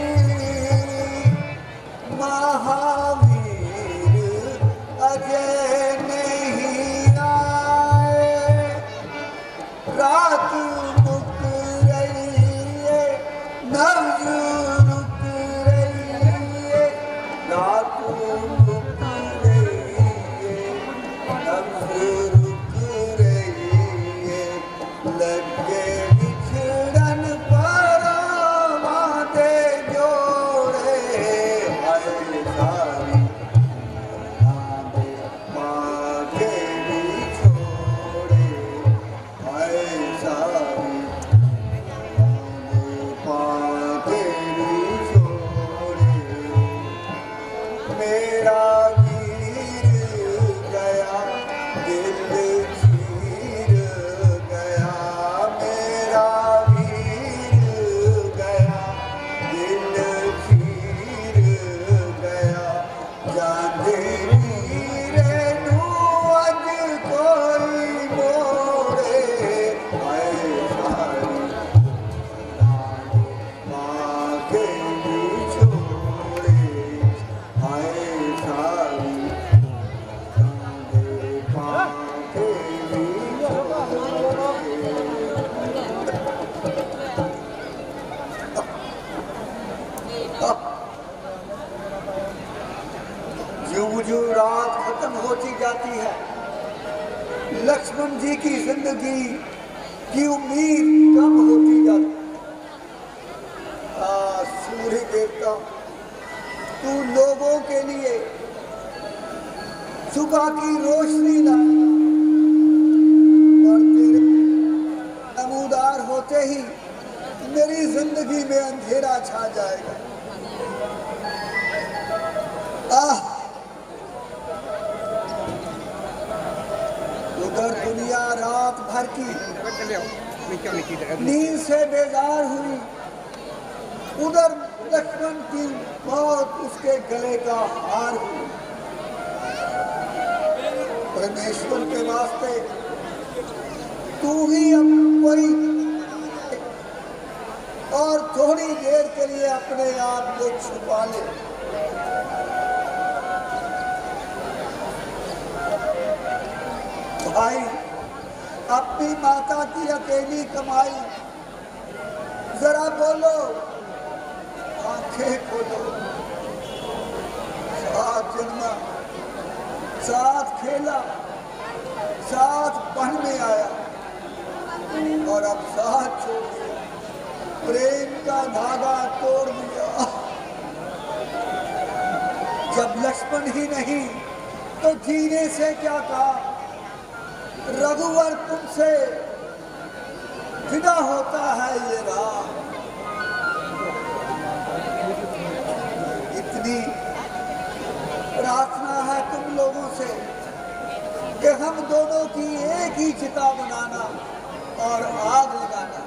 महावीर अजय नहीं आए, रात मुक रही है, नब्ज रुक रही है, रात रुक रही है, नब्ज रुक रही है, लगे बिछड़न पर वादे जोड़े, हाय सारी यादें मांगे भी छोड़े, हाय सारी यादें मांगे भी छोड़े, मेरा वीर गया दिल चीर गया, मेरा वीर गया दिल चीर गया, जाने वीरे नू अज कोई मोड़े, हाय सारी मांगे भी छोड़े, हाय सारी मांगे भी छोड़े। ज्यों ज्यों रात खत्म होती जाती है, लक्ष्मण जी की जिंदगी की उम्मीद कम होती जाती है। आ, सूर्य देवता, तू लोगों के लिए सुबह की रोशनी ला, और तेरे नमूदार होते ही मेरी जिंदगी में अंधेरा छा जाएगा। आह, उधर दुनिया रात भर की नींद से बेजार हुई, उधर लक्ष्मण की मौत उसके गले का हार हुई। परमेश्वर के वास्ते तू ही अब कोई और थोड़ी देर के लिए अपने आप को छुपा ले। भाई, अपनी माता की अकेली कमाई, जरा बोलो, आंखें खोलो। साथ जन्मा, साथ खेला, साथ पढ़ में आया, और अब साथ छोड़ दिया, प्रेम का धागा तोड़ दिया। जब लक्ष्मण ही नहीं तो जीने से क्या कहा। रघुवर तुमसे विदा होता है ये राह, इतनी प्रार्थना है तुम लोगों से कि हम दोनों की एक ही चिता बनाना और आग लगाना।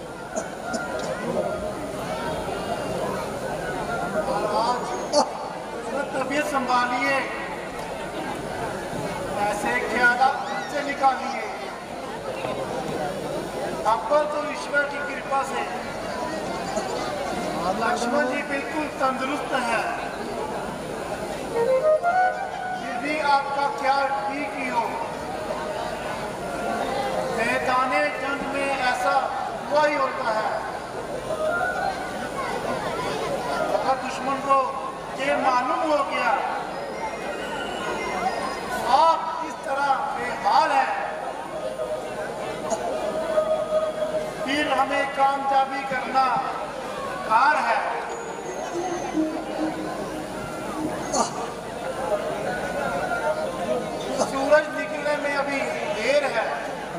तबीयत संभालिए, ऐसे ख्याल से निकालिए। अब्बल तो ईश्वर की कृपा से लक्ष्मण जी बिल्कुल तंदुरुस्त है, फिर भी आपका ख्याल ठीक ही हो। मैदाने जंग में ऐसा हुआ ही होता है, अगर दुश्मन को ये मालूम हो गया आप इस तरह बेहाल है, फिर हमें कामयाबी करना कार है। सूरज निकलने में अभी देर है।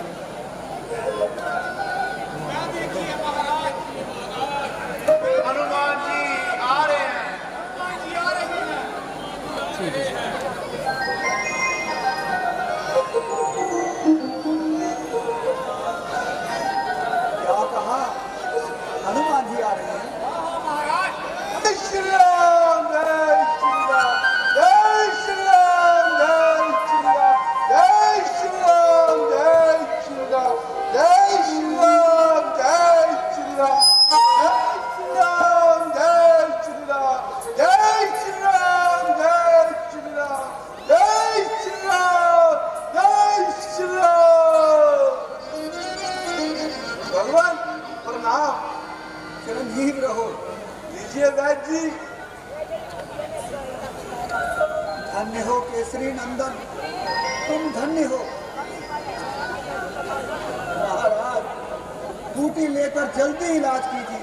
हनुमान जी आ रहे हैं। हनुमान जी आ रहे हैं। क्या कहा? हनुमान जी आ रहे हैं। जय श्री राम, जय श्री राम, जय श्री राम। धन्य हो केसरी नंदन, तुम धन्य हो। महाराज, बूटी लेकर जल्दी इलाज कीजिए।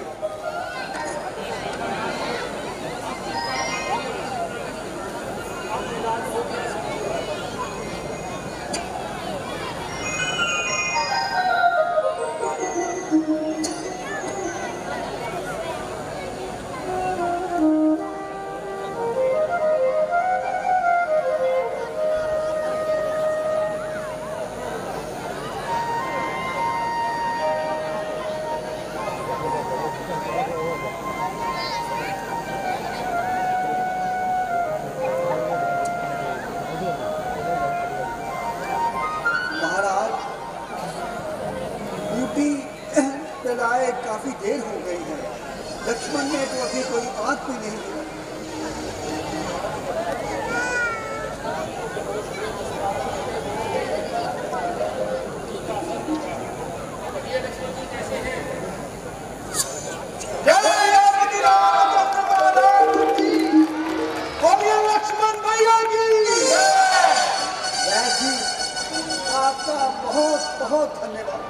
काफी देर हो गई है। लक्ष्मण ने तो अभी कोई आंख भी नहीं ली। लक्ष्मण भैया की आपका बहुत बहुत धन्यवाद।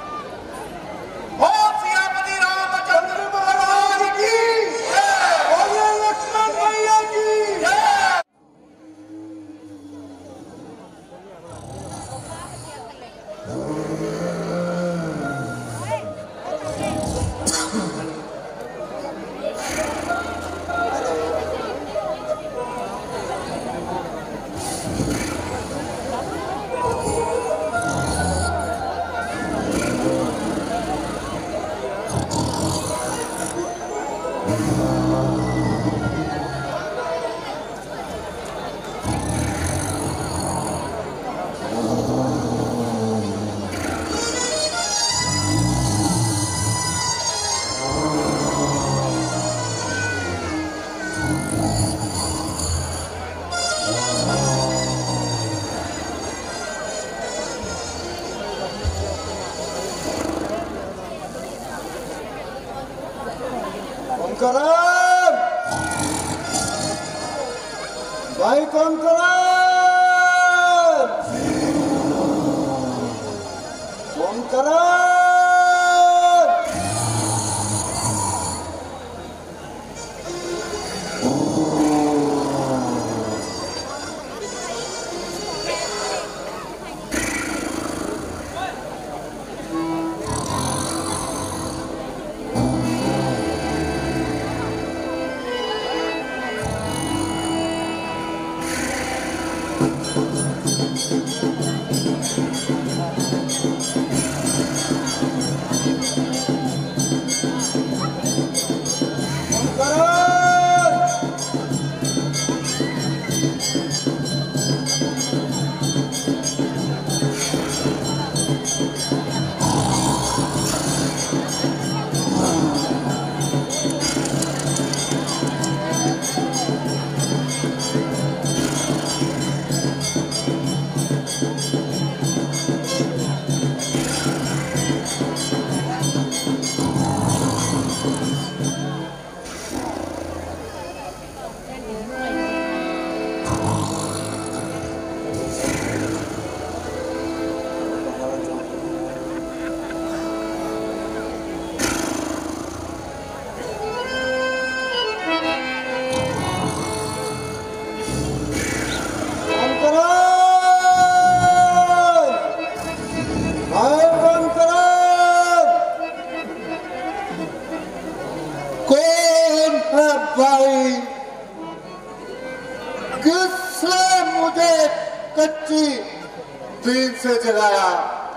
करण भाई, कौन करण कौन करण कच्ची नींद से जगाया?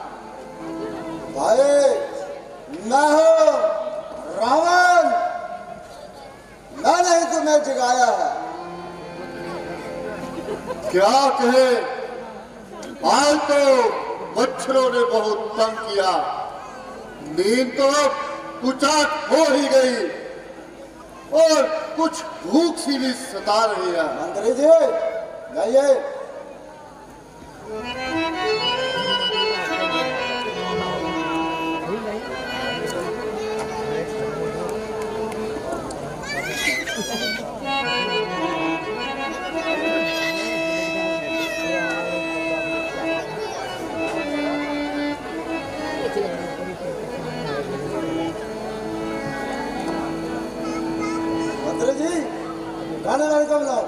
भाई ना हो रावण, मैंने ही तुम्हें जगाया है। क्या कहे, आज तो मच्छरों ने बहुत तंग किया, नींद तो कुचाट हो ही गई और कुछ भूख सी भी सता रही है। मंत्री जी जाइए। गाने वाले को बुलाओ।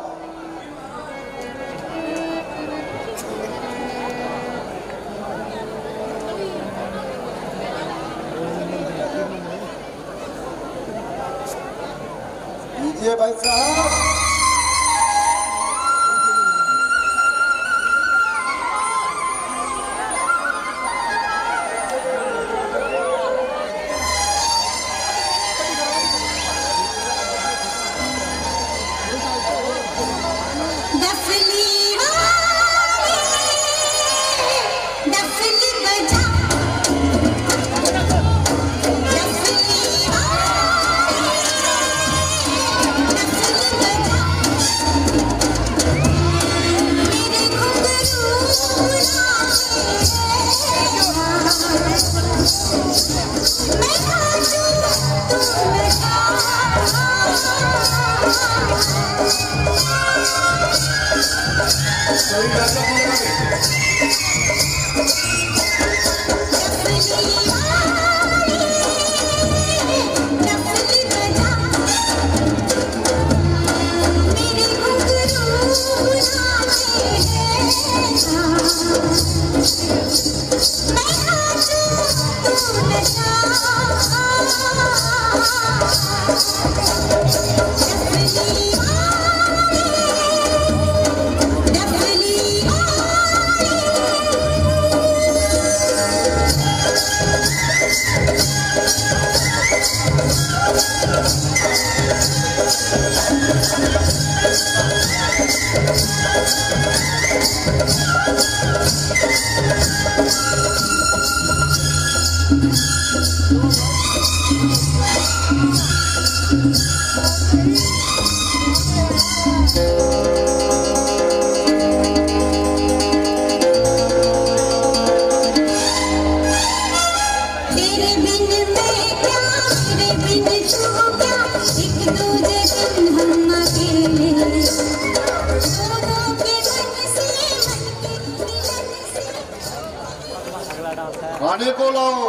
लीजिए भाई साहब। खाने को लाओ।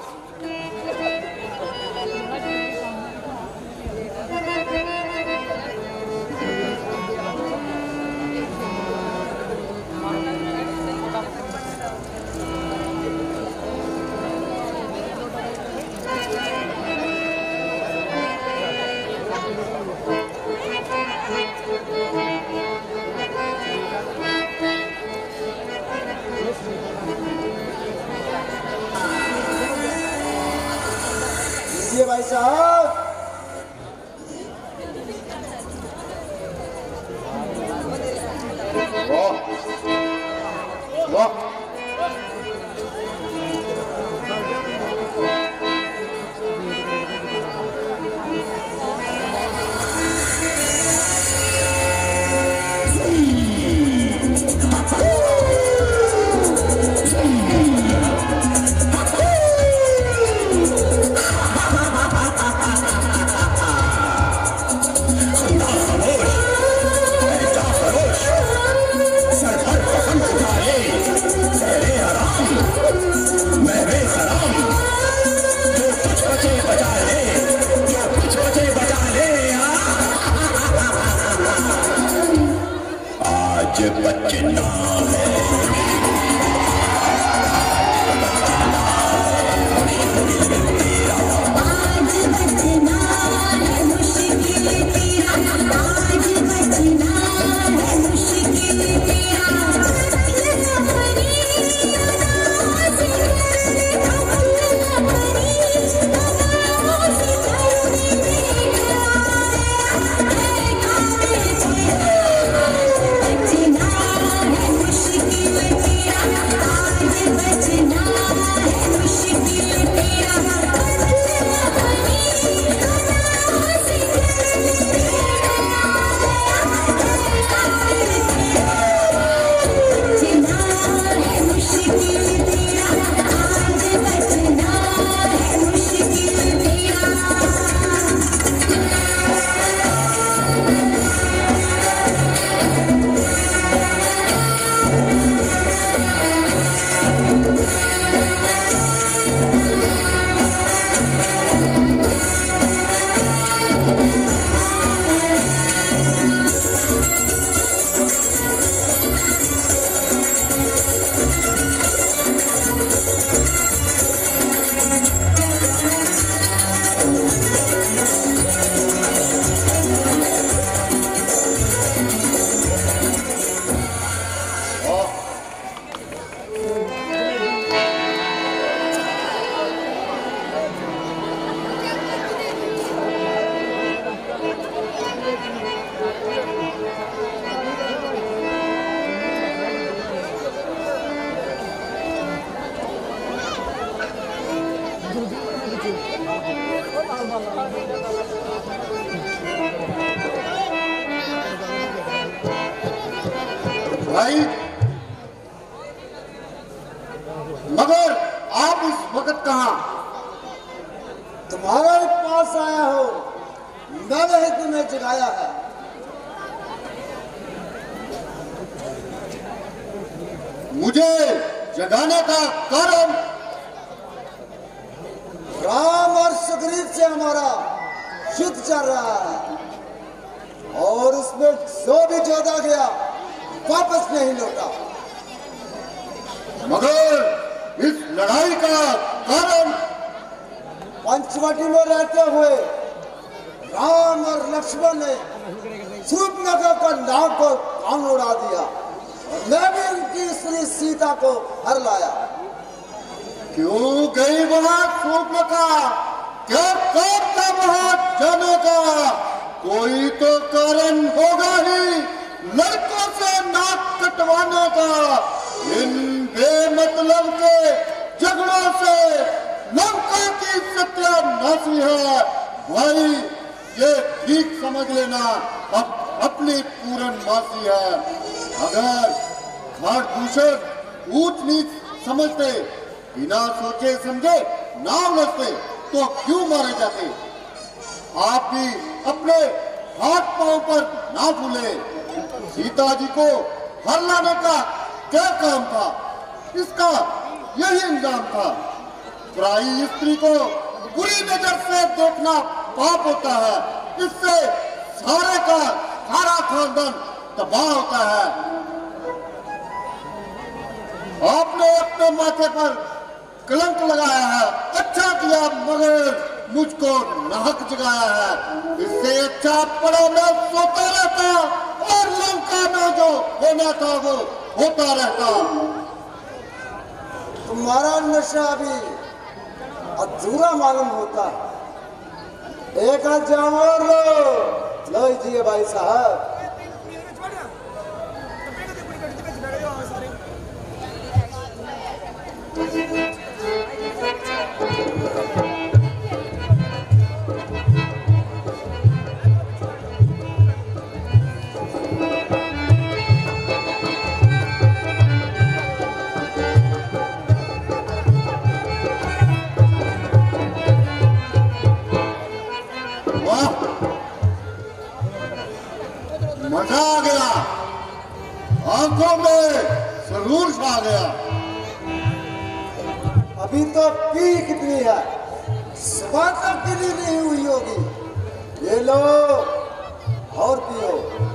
लीजिए भाई साहब। वाह वाह। बचना है आज बचना है मुश्किल तेरा, आज बचना है मुश्किल तेरा। बचना भाई, मगर आप इस वक्त कहाँ? तुम्हारे पास आया हो, मैंने ही तुम्हें जगाया है। मुझे जगाने का कारण? राम और सुग्रीव से हमारा युद्ध चल रहा है और उसमें जो भी जोधा गया वापस नहीं लौटा। मगर इस लड़ाई का कारण? पंचवटी में रहते हुए राम और लक्ष्मण ने सूर्पनखा का नाक को कान उड़ा दिया और मैं भी उनकी स्त्री सीता को हर लाया। क्यों गई वहां सूर्पनखा? क्या काम था वहां जाने का? कोई तो कारण होगा ही लड़कों से नाक कटवाने का। इन बेमतलब के झगड़ों से लंका की सत्यानाशी है। भाई ये ठीक समझ लेना, अब अपनी पूर्ण मासी है। अगर खाटभूषण ऊंच नीच समझते, बिना सोचे समझे नाम लेते तो क्यों मारे जाते? आप भी अपने हाथ पांव पर ना भूले। सीता जी को हर लाने का क्या काम था? इसका यही इंजाम था। पराई स्त्री को बुरी नजर से देखना पाप होता है। इससे सारे का सारा खानदान तबाह होता है। आपने अपने माथे पर कलंक लगाया है, अच्छा किया, मगर मुझको नाहक जगाया है। इससे अच्छा पड़ा मैं सोता रहता और लंका में जो होना था वो होता रहता। तुम्हारा नशा भी अधूरा मालूम होता है। एक हाथ जाम और लो, लो जी भाई साहब। मजा आ गया, आंखों में सुरूर छा गया। अभी तो पी कितनी है, सुबह तक गिरी नहीं हुई होगी। ये लो और पियो।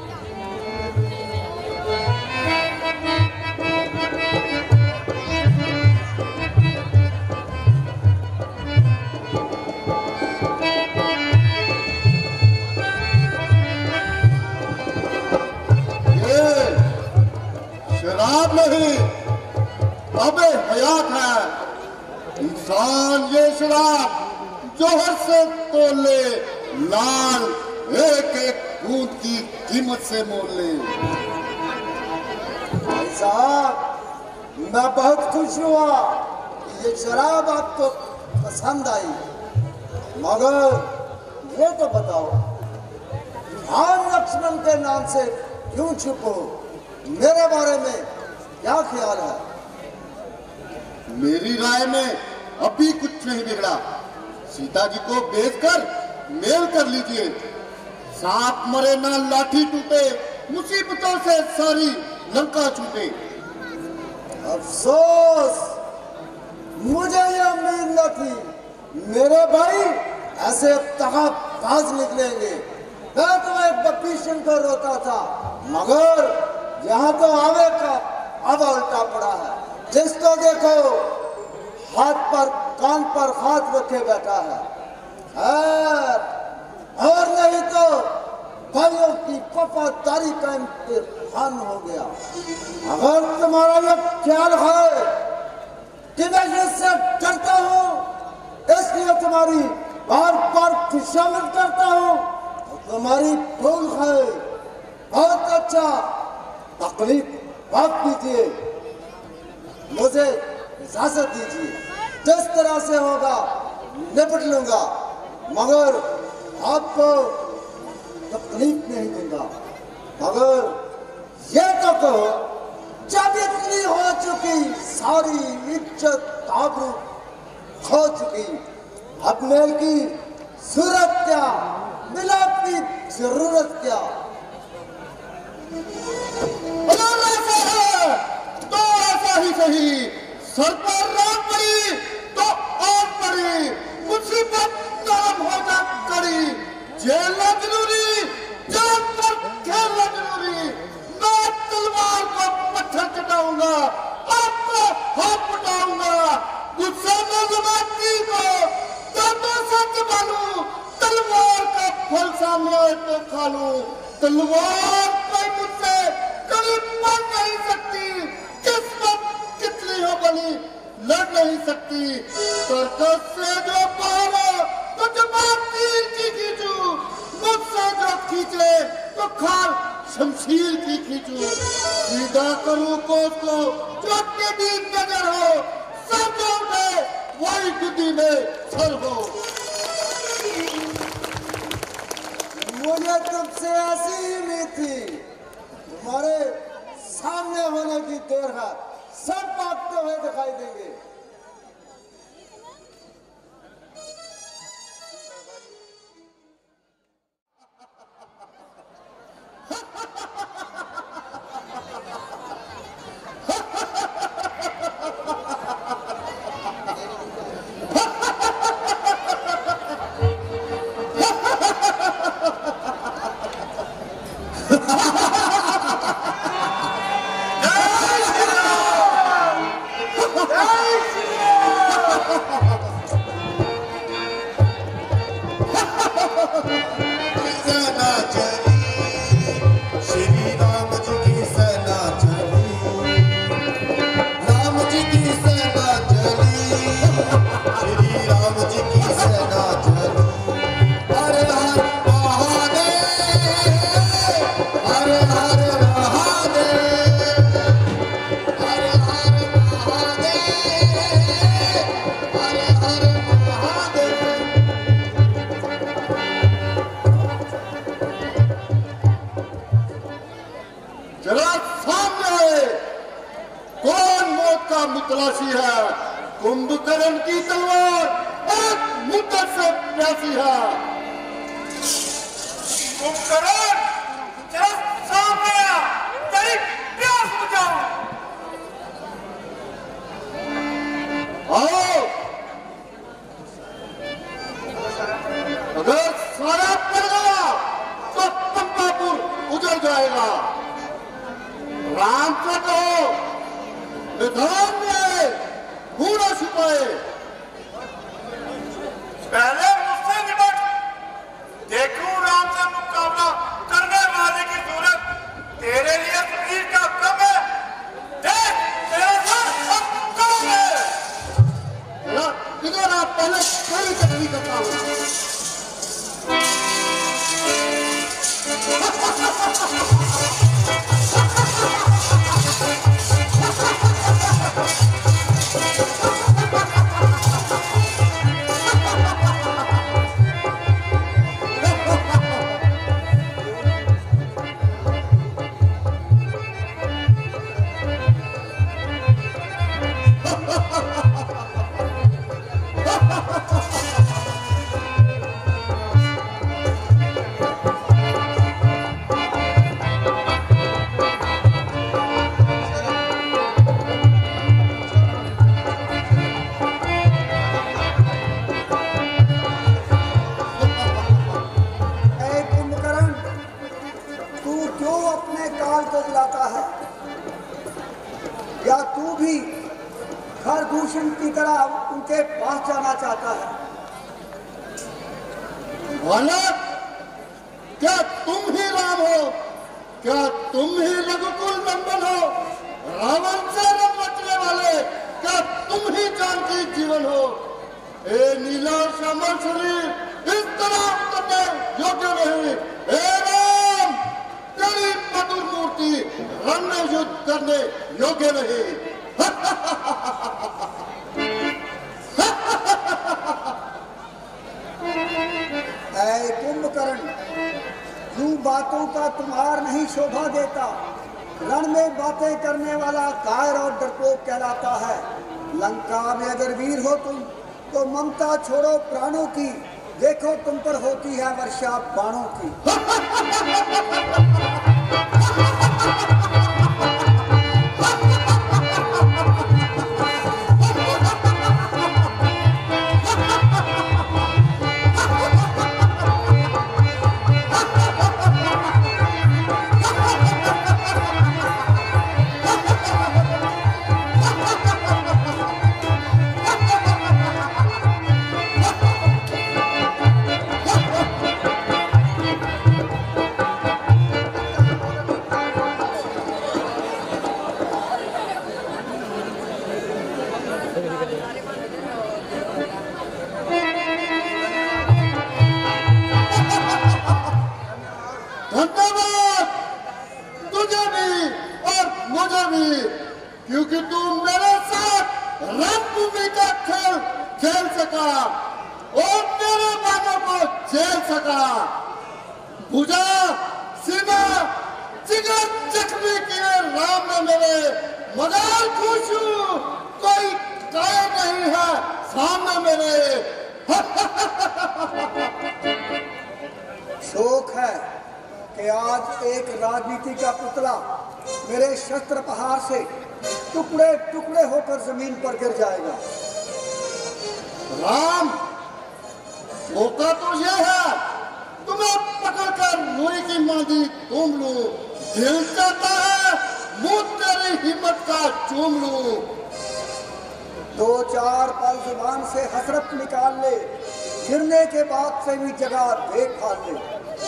शराब नहीं, अबे हयात है। इंसान ये शराब जोहर से तोल ले, लाल एक एक बूंद की कीमत से मोल ले। भाई साहब, मैं बहुत खुश हुआ कि ये शराब आपको पसंद आई, मगर ये तो बताओ, राम लक्ष्मण के नाम से क्यों छुपो? मेरे बारे में क्या ख्याल है? मेरी राय में अभी कुछ नहीं बिगड़ा। सीता जी को बेचकर मेल कर लीजिए। सांप मरे ना लाठी टूटे, मुसीबतों से सारी लंका छूटे। अफसोस, मुझे यह उम्मीद न थी मेरे भाई ऐसे तगाबाज निकलेंगे। मैं तो एक विभीषण को रोता था, मगर यहाँ तो आवे का अब उल्टा पड़ा है। जिसको देखो हाथ पर कान पर हाथ रखे बैठा है। और नहीं तो भाइयों की वफादारी का इम्तिहान हो गया। अगर तुम्हारा ये ख्याल है कि मैं इससे डरता हूँ, इसलिए तुम्हारी बार बार खुशामद करता हूँ, तो तुम्हारी भूल है। बहुत अच्छा, तकलीफ बात कीजिए, मुझे इजाजत दीजिए। जिस तरह से होगा निपट लूंगा, मगर आपको तकलीफ नहीं दूंगा। मगर ये तो कहो की सारी इज्जत आबरू खो चुकी। अब मेल की सूरत क्या, मिलाप की जरूरत क्या। अगर ऐसा है तो ऐसा ही सही, सर पर रात पड़ी तो और पड़ी, मुसीबत नाम हो जा कड़ी। झेलना जरूरी, जान पर खेलना जरूरी। मैं तलवार को पत्थर चटाऊंगा, आपको हाथ पटाऊंगा। गुस्से में जमाती को दांतों से चबा लूं, तलवार का फल सामने आए तो खा लूं। तलवार कोई मुझसे कभी पढ़ नहीं सकती, किस्मत कितनी हो बनी लड़ नहीं सकती। सर्कस से जो पारो तो जवाब तीर की खींचू, मुझसे जो खींचे तो खाल शमशीर की खींचू। सीधा करूं कोस को जो टेढ़ी नजर हो, सर जो उठे वही गुद्दी में सर हो। मुझे तुमसे ऐसी उम्मीद थी, तुम्हारे सामने होने की देर है, सब भागते हुए दिखाई देंगे। मुतलाशी है, कुंभकर्ण की तलवार एक मुद्दत से प्यासी है। कुंभकर्ण जरा सामने आ, तेरी प्यास बुझाऊं। आओ, अगर सारा पड़ गया तो पंपापुर उजड़ जाएगा। राम से कहो विधान में पूरा छुपाए। पहले मुझसे निपट, देखूं राम से मुकाबला करने वाले की सूरत तेरे लिए तकदीर का कम है। देख तेरा सर अब कम है। इधर आप पहले खड़ी चटनी करता हूँ। खरदूषण की तरह उनके पास जाना चाहता है। बालक, क्या तुम ही राम हो? क्या तुम ही रघुकुल नंदन हो? रावण से रंग रचने वाले क्या तुम ही जानकी जीवन हो? ए नीला श्यामल शरीर इस तरह करने योग्य नहीं। ए राम, तेरी मधुर मूर्ति रण में युद्ध करने योग्य नहीं। ऐ कुंभकर्ण, यूं बातों का तुम्हार नहीं शोभा देता। रण में बातें करने वाला कायर और डरपोक कहलाता है। लंका में अगर वीर हो तुम तो ममता छोड़ो प्राणों की, देखो तुम पर होती है वर्षा बाणों की। धन्यवाद तुझे भी और मुझे भी, क्योंकि तू मेरे साथ रणभूमि का खेल खेल सका और मेरे बातों को झेल सका। भुजा सीना जिगर जख्मी किए राम ने मेरे, मगर खुश हूँ कोई कायर नहीं है सामने मेरे। शोक है कि आज एक राजनीति का पुतला मेरे शस्त्र प्रहार से टुकड़े टुकड़े होकर जमीन पर गिर जाएगा। राम, मौका तो ये है तुम्हें पकड़कर लोहे की मांदी तुम लो, दिल चाहता है मुंह तेरी हिम्मत का चूम लो। दो चार पल जुबान से हसरत निकाल ले, गिरने के बाद से भी जगह देख खा ले।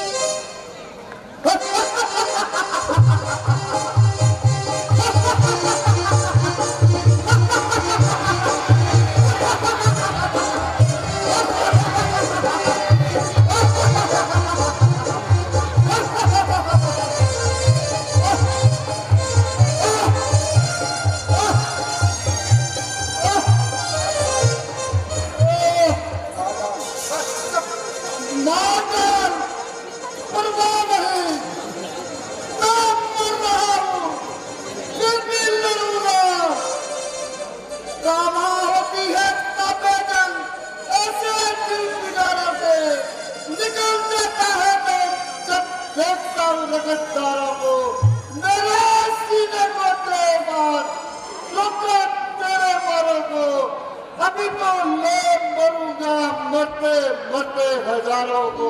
अभी तो ले मरूंगा मरते मरते हजारों को।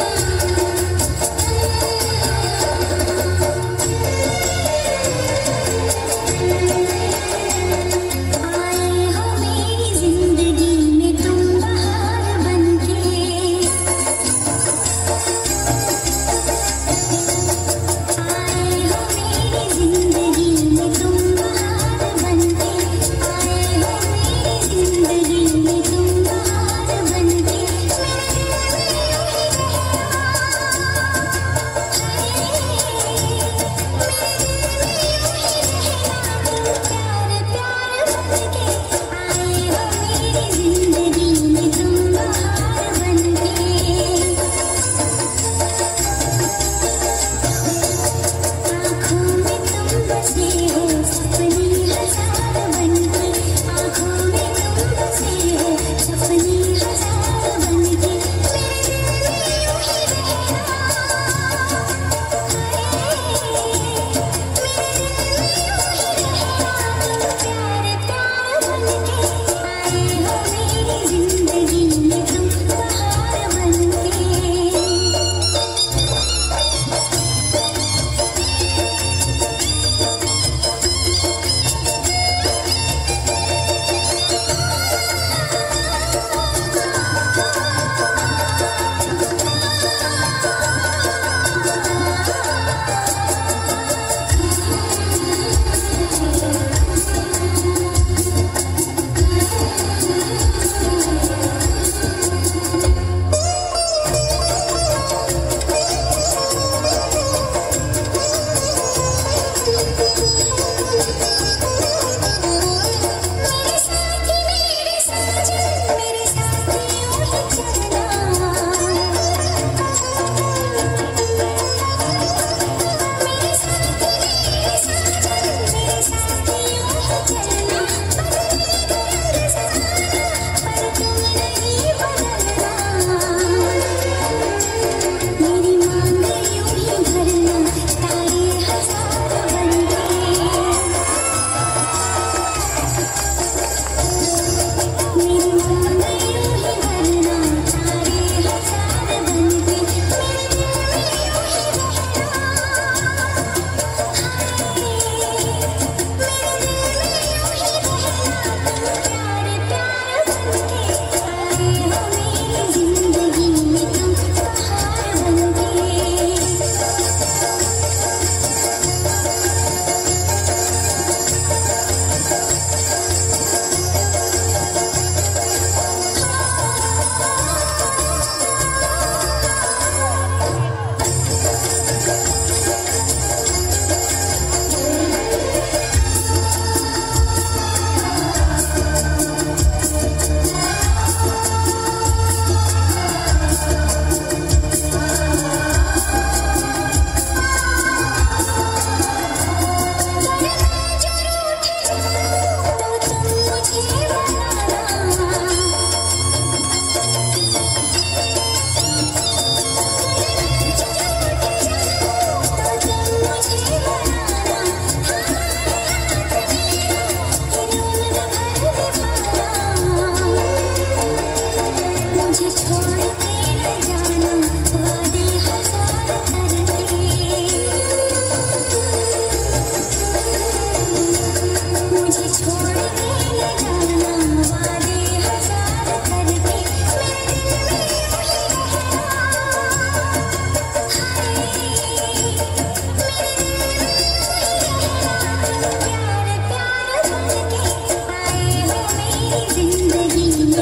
Thank you.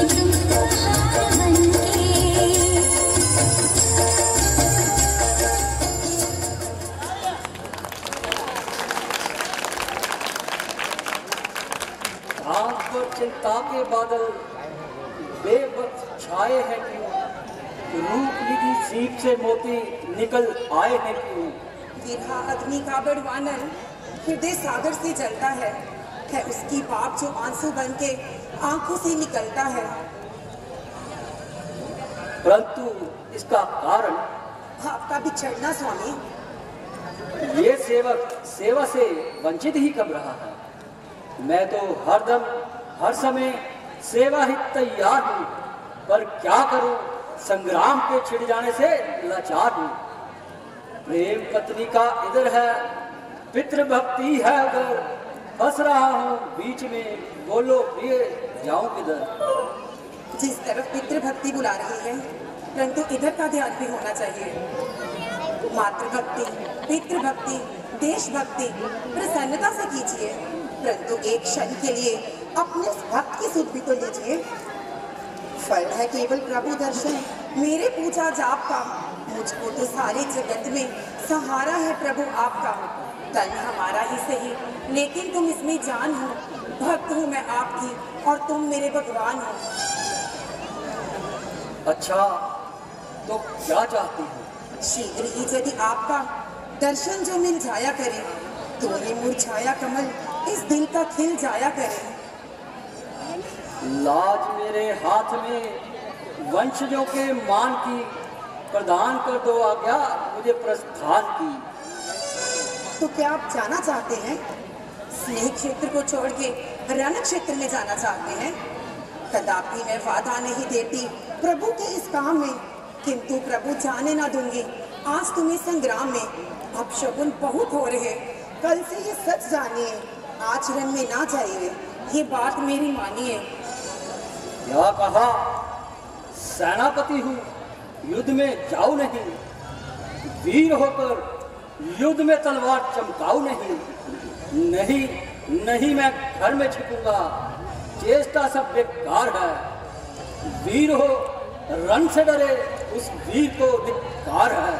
तुम कहाँ बनके। आंख पर चिंता के बादल बेबस छाए हैं क्यों, रूप निधि सीप से मोती निकल आए हैं क्यों। विरहा अग्नि का बड़वानल हृदय सागर से जलता है, है उसकी बाप जो आंसू बन के आंखों से निकलता है। परंतु इसका कारण आपका बिछड़ना स्वामी। ये सेवक सेवा से वंचित ही कब रहा है। मैं तो हरदम हर समय सेवा ही तैयार हूँ, पर क्या करूँ, संग्राम के छिड़ जाने से लाचार हूँ। प्रेम पत्नी का इधर है, पितृभक्ति है उधर, फंस रहा हूँ बीच में, बोलो प्रिय जाऊं किधर। जिस तरफ पितृभक्ति बुला रही है, परंतु इधर का ध्यान भी होना चाहिए। मातृभक्ति, पितृभक्ति, देशभक्ति प्रसन्नता से कीजिए, परंतु एक क्षण के लिए अपने भक्त की सुध भी तो लीजिए। फल है केवल प्रभु दर्शन, मेरे पूजा जाप का, मुझको तो सारे जगत में सहारा है प्रभु आपका। तन हमारा ही सही, लेकिन तुम इसमें जान हो, भक्त हूँ मैं आपकी और तुम मेरे भगवान हो। अच्छा, तो क्या चाहती हो? शीघ्र ही यदि आपका दर्शन जो मिल जाया करे, तो ये मुरझाया कमल इस दिल का खिल जाया करे। लाज मेरे हाथ में, वंशजों के मान की, प्रदान कर दो आज्ञा मुझे प्रस्थान की। तो क्या आप जाना चाहते हैं? स्नेह क्षेत्र को छोड़ के रण क्षेत्र में जाना चाहते हैं? कदापि मैं वादा नहीं देती प्रभु के इस काम में, किंतु प्रभु जाने ना दूंगी आज तुम्हें संग्राम में। अब शगुन बहुत हो रहे, कल से ये सच जानिए, आचरण में ना जाइए, ये बात मेरी मानिए। क्या कहा? सेनापति हूँ, युद्ध में जाऊं नहीं, वीर होकर युद्ध में तलवार चमकाऊ नहीं। नहीं नहीं, मैं घर में छिपूंगा, चेष्टा सब बेकार है। वीर हो रण से डरे, उस वीर को धिक्कार है।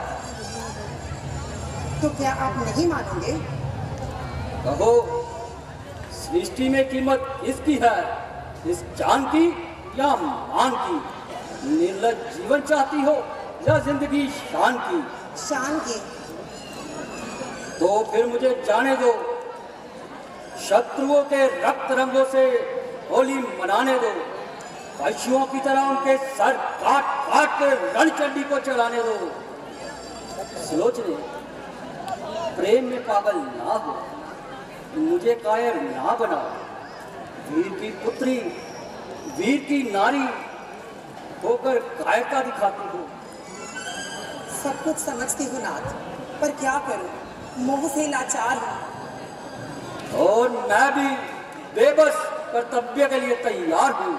तो क्या आप नहीं मानोगे? कहो, सृष्टि में कीमत किसकी है, इस जान की या मान की? निर्लज जीवन चाहती हो या जिंदगी शान की? शान की। तो फिर मुझे जाने दो, शत्रुओं के रक्त रंगों से होली मनाने दो, पशुओं की तरह उनके सर काट काट के रणचंडी को चलाने दो। सुलोचने, प्रेम में पागल ना हो, मुझे कायर ना बनाओ। वीर की पुत्री, वीर की नारी होकर कायरता दिखाती हो। सब कुछ समझती हूँ नाथ, पर क्या करूँ, मोह से लाचार हूँ। और मैं भी बेबस कर्तव्य के लिए तैयार हूँ।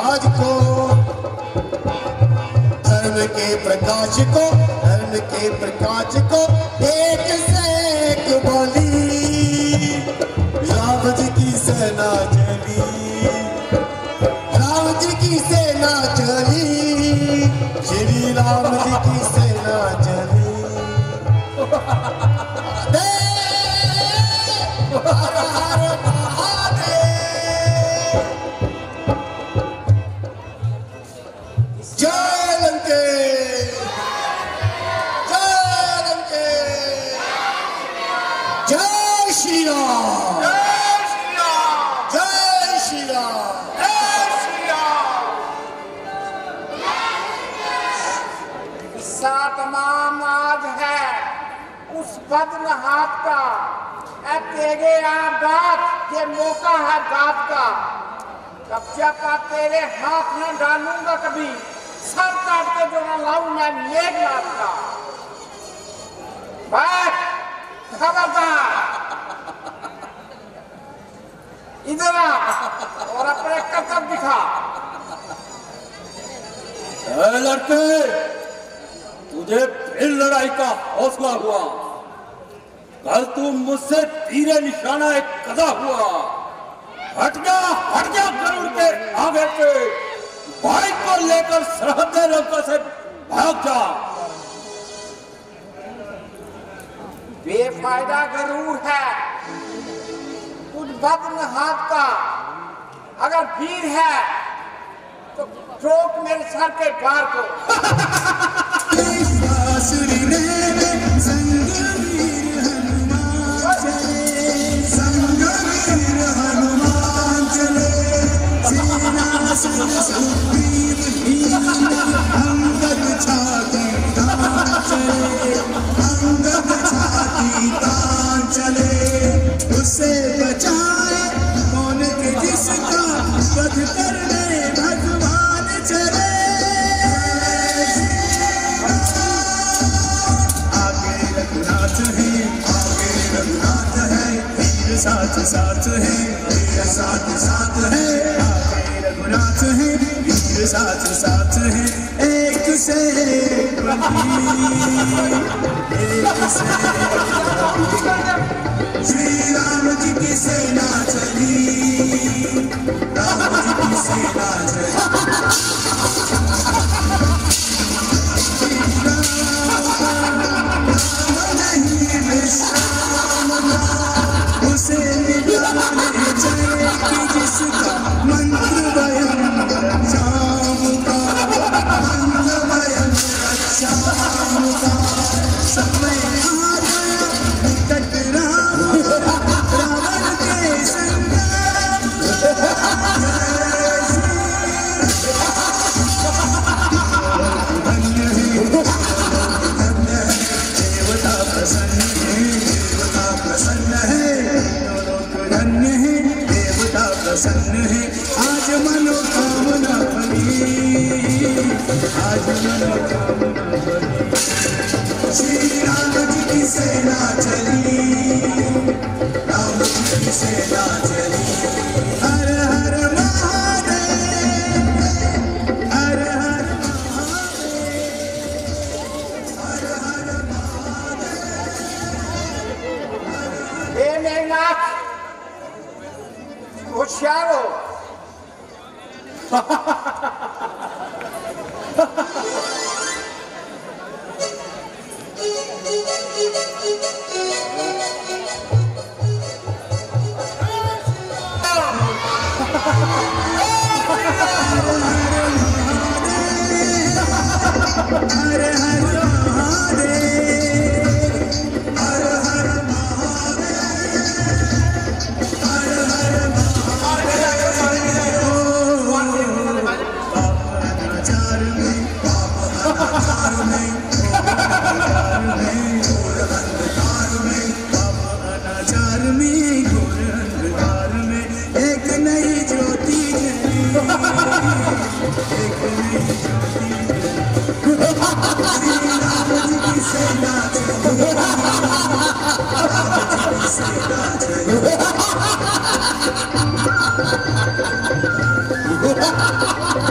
समाज को, धर्म के प्रकाश को, धर्म के प्रकाश को एक से एक बोली, राम जी की सेना चली, राम जी की सेना चली, श्री राम जी की सेना चली। हर हर महादेव, जय लंकेश, जय लंकेश, जय श्री राम, जय श्री राम। तमाम आज है उस बदनहात का, ऐ तेरे आबाद ये मौका है दाद का, कब्जा का तेरे हाथ में डालूंगा कभी, सर काट के जो न लाऊं मैं मेघनाथ का। बैठ खबरदार, इधर आ और अपने कर्तव्य दिखा। लड़के, तुझे फिर लड़ाई का हौसला हुआ, कल तू मुझसे तीरे निशाना एक कदा हुआ। हट जा, हट जा गरुड़ के आगे से, भाई को लेकर सरहद लंका से भाग जा। बेफायदा गरुड़ है कुछ बदनहात का, अगर वीर है तो ठोक मेरे सर के बार को। उसे बचाए कौन के जिसका वध करने भगवान चले। आगे रघुनाथ है, आगे रघुनाथ है, वीर साथ साथ है, वीर साथ साथ है। आगे रघुनाथ है, वीर साथ साथ है, एक से एक एक से श्री राम जी की सेना चली, राम जी की सेना चली। नहीं विश्राम उसे मिटाने जाएगी जिसका मंत्र वयम रक्षाम का, मंत्र वयम रक्षाम का। समय आ गया निकट राम रावण के संग्राम। देवता प्रसन्न है, देवता प्रसन्न है, धन्य है, देवता प्रसन्न है। आज मनोकामना बनी, आज मनोकामना बनी। श्री राम जी की सेना चली, राम जी की सेना चली। हर हर महादेव, हर हर महादेव, हर हर महादेव। हे मेघनाथ, होशियार हो। हर हर महादेव, हर हर महादेव, हर हर महादेव। पाप अनाचार में, पाप अनाचार में, अंधकार में, घोर अंधकार में, पाप अनाचार में, घोर अंधकार में एक नई ज्योति जली, एक नई ज्योति जली। श्री राम जी की सेना चली, राम जी की सेना चली।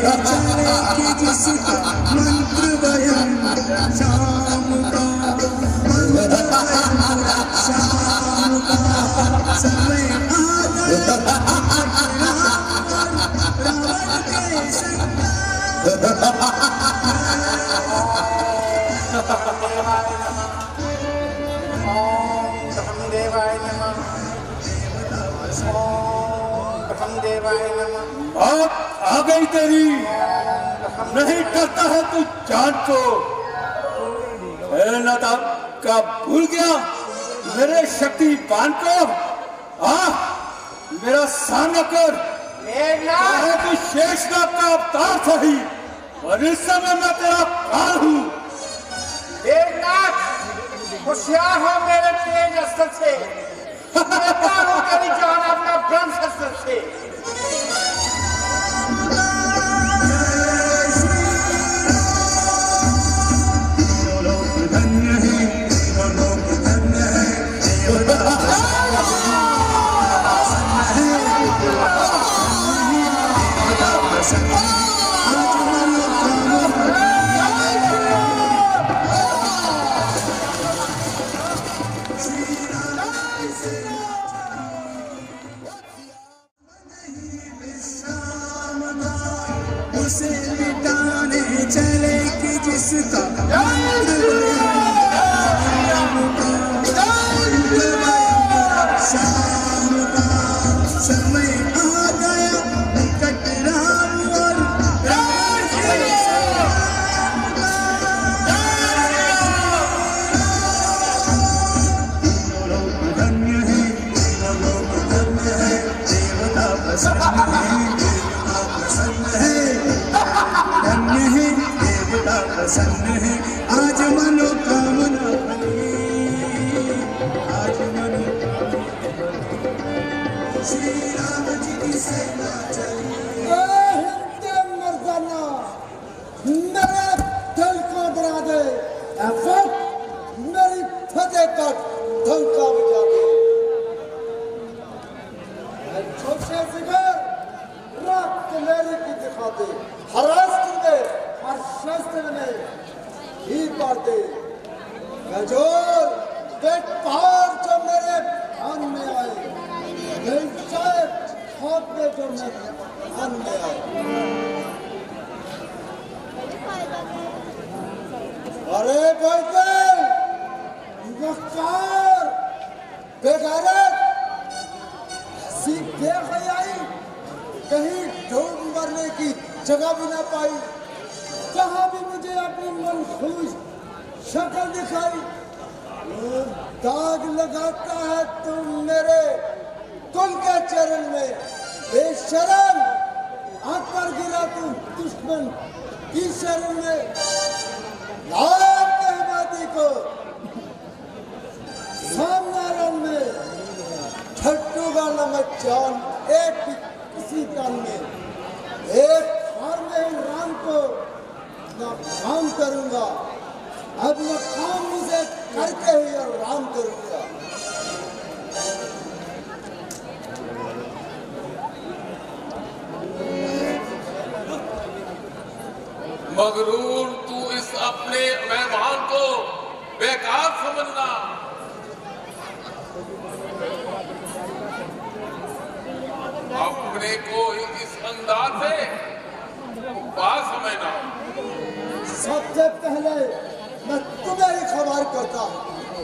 चले कि जिसका मंत्र बयान शाम का मंत्र बयान शाम का समय आ गया रावण के संग देवाय नमः, ओम ब्रह्मदेवाय नमः। बात आ गई तेरी, नहीं करता है तू जान को। नादाब का भूल गया मेरे शक्तिवान को। आ मेरा सामना कर, चाहे तू शेषनाग का अवतार सही, और इस समय मैं तेरा काल हूँ। देवनाथ, होशियार हो मेरे तेज अस्त्र से, मैं हूँ तेरी जान अपना ब्रह्मास्त्र से। उसे मिटाने चले कि जिसका शाम का समय आ गया निकट राम और धन्य है धन्य है देवता प्रसन्न है प्रसन्न है धन्य है देवता प्रसन्न है। आज मनोकामना बनी, आज मनोकामना श्री राम जी की सेना चली। मर्दाना मेरे दिल को बना दे, मेरी फतेह का धंका बजा दे। छोटे जिगर रक्त मेरे की दिखा दे, हरास्त्र में हर शस्त्र में ही पार दे। गजोर पेट पहाड़ जो मेरे ध्यान में आए, खाप में जो मेरे ध्यान में आए। अरे बेटे मुख्तार बेगारत हंसी बेहयाई, कहीं ढूंढ मरने की जगह भी ना पाई। जहां भी मुझे अपनी मनहूस शक्ल दिखाई, दाग लगाता है तुम मेरे कुल के चरण में। बेशरम आंख पर गिरा तुम दुश्मन की शरण में। लाल कहवादी को सामना रन में ठट्टू का नमक जान एक किसी कान में। एक हार में राम को ना काम करूंगा, अब मैं काम मुझे करके ही और राम करूंगा। मगरूर तू इस अपने मेहमान को बेकार समझना। अपने को इस अंदाज से बात समझना। सबसे पहले मैं तुम्हें ही खबर करता हूँ,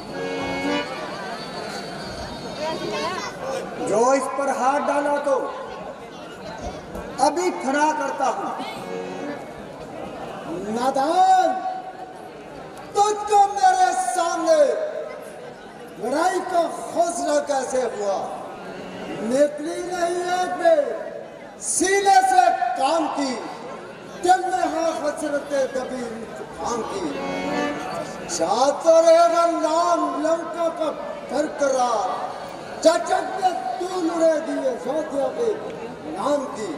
जो इस पर हाथ डाला तो अभी फना करता हूँ। नादान, तुझको मेरे सामने लड़ाई का हौसला कैसे हुआ? निकली नहीं आग में सीने से काम की, दिल में हाँ हसरते दबी काम की। चाहता रहेगा नाम लंका का बरकरार, चचक में तू लुढ़े दिए जोतिया के नाम की।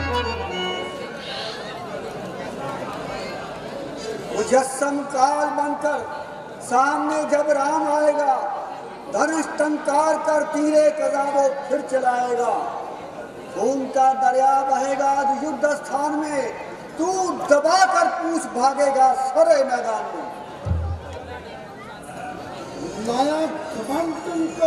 मुजस्सम काल बनकर सामने जब राम आएगा, धनुष टंकार कर तीरे कजाबो फिर चलाएगा। खून का दरिया बहेगा युद्ध स्थान में, तू दबाकर पूछ भागेगा सारे मैदान में। नया घमंड तुमको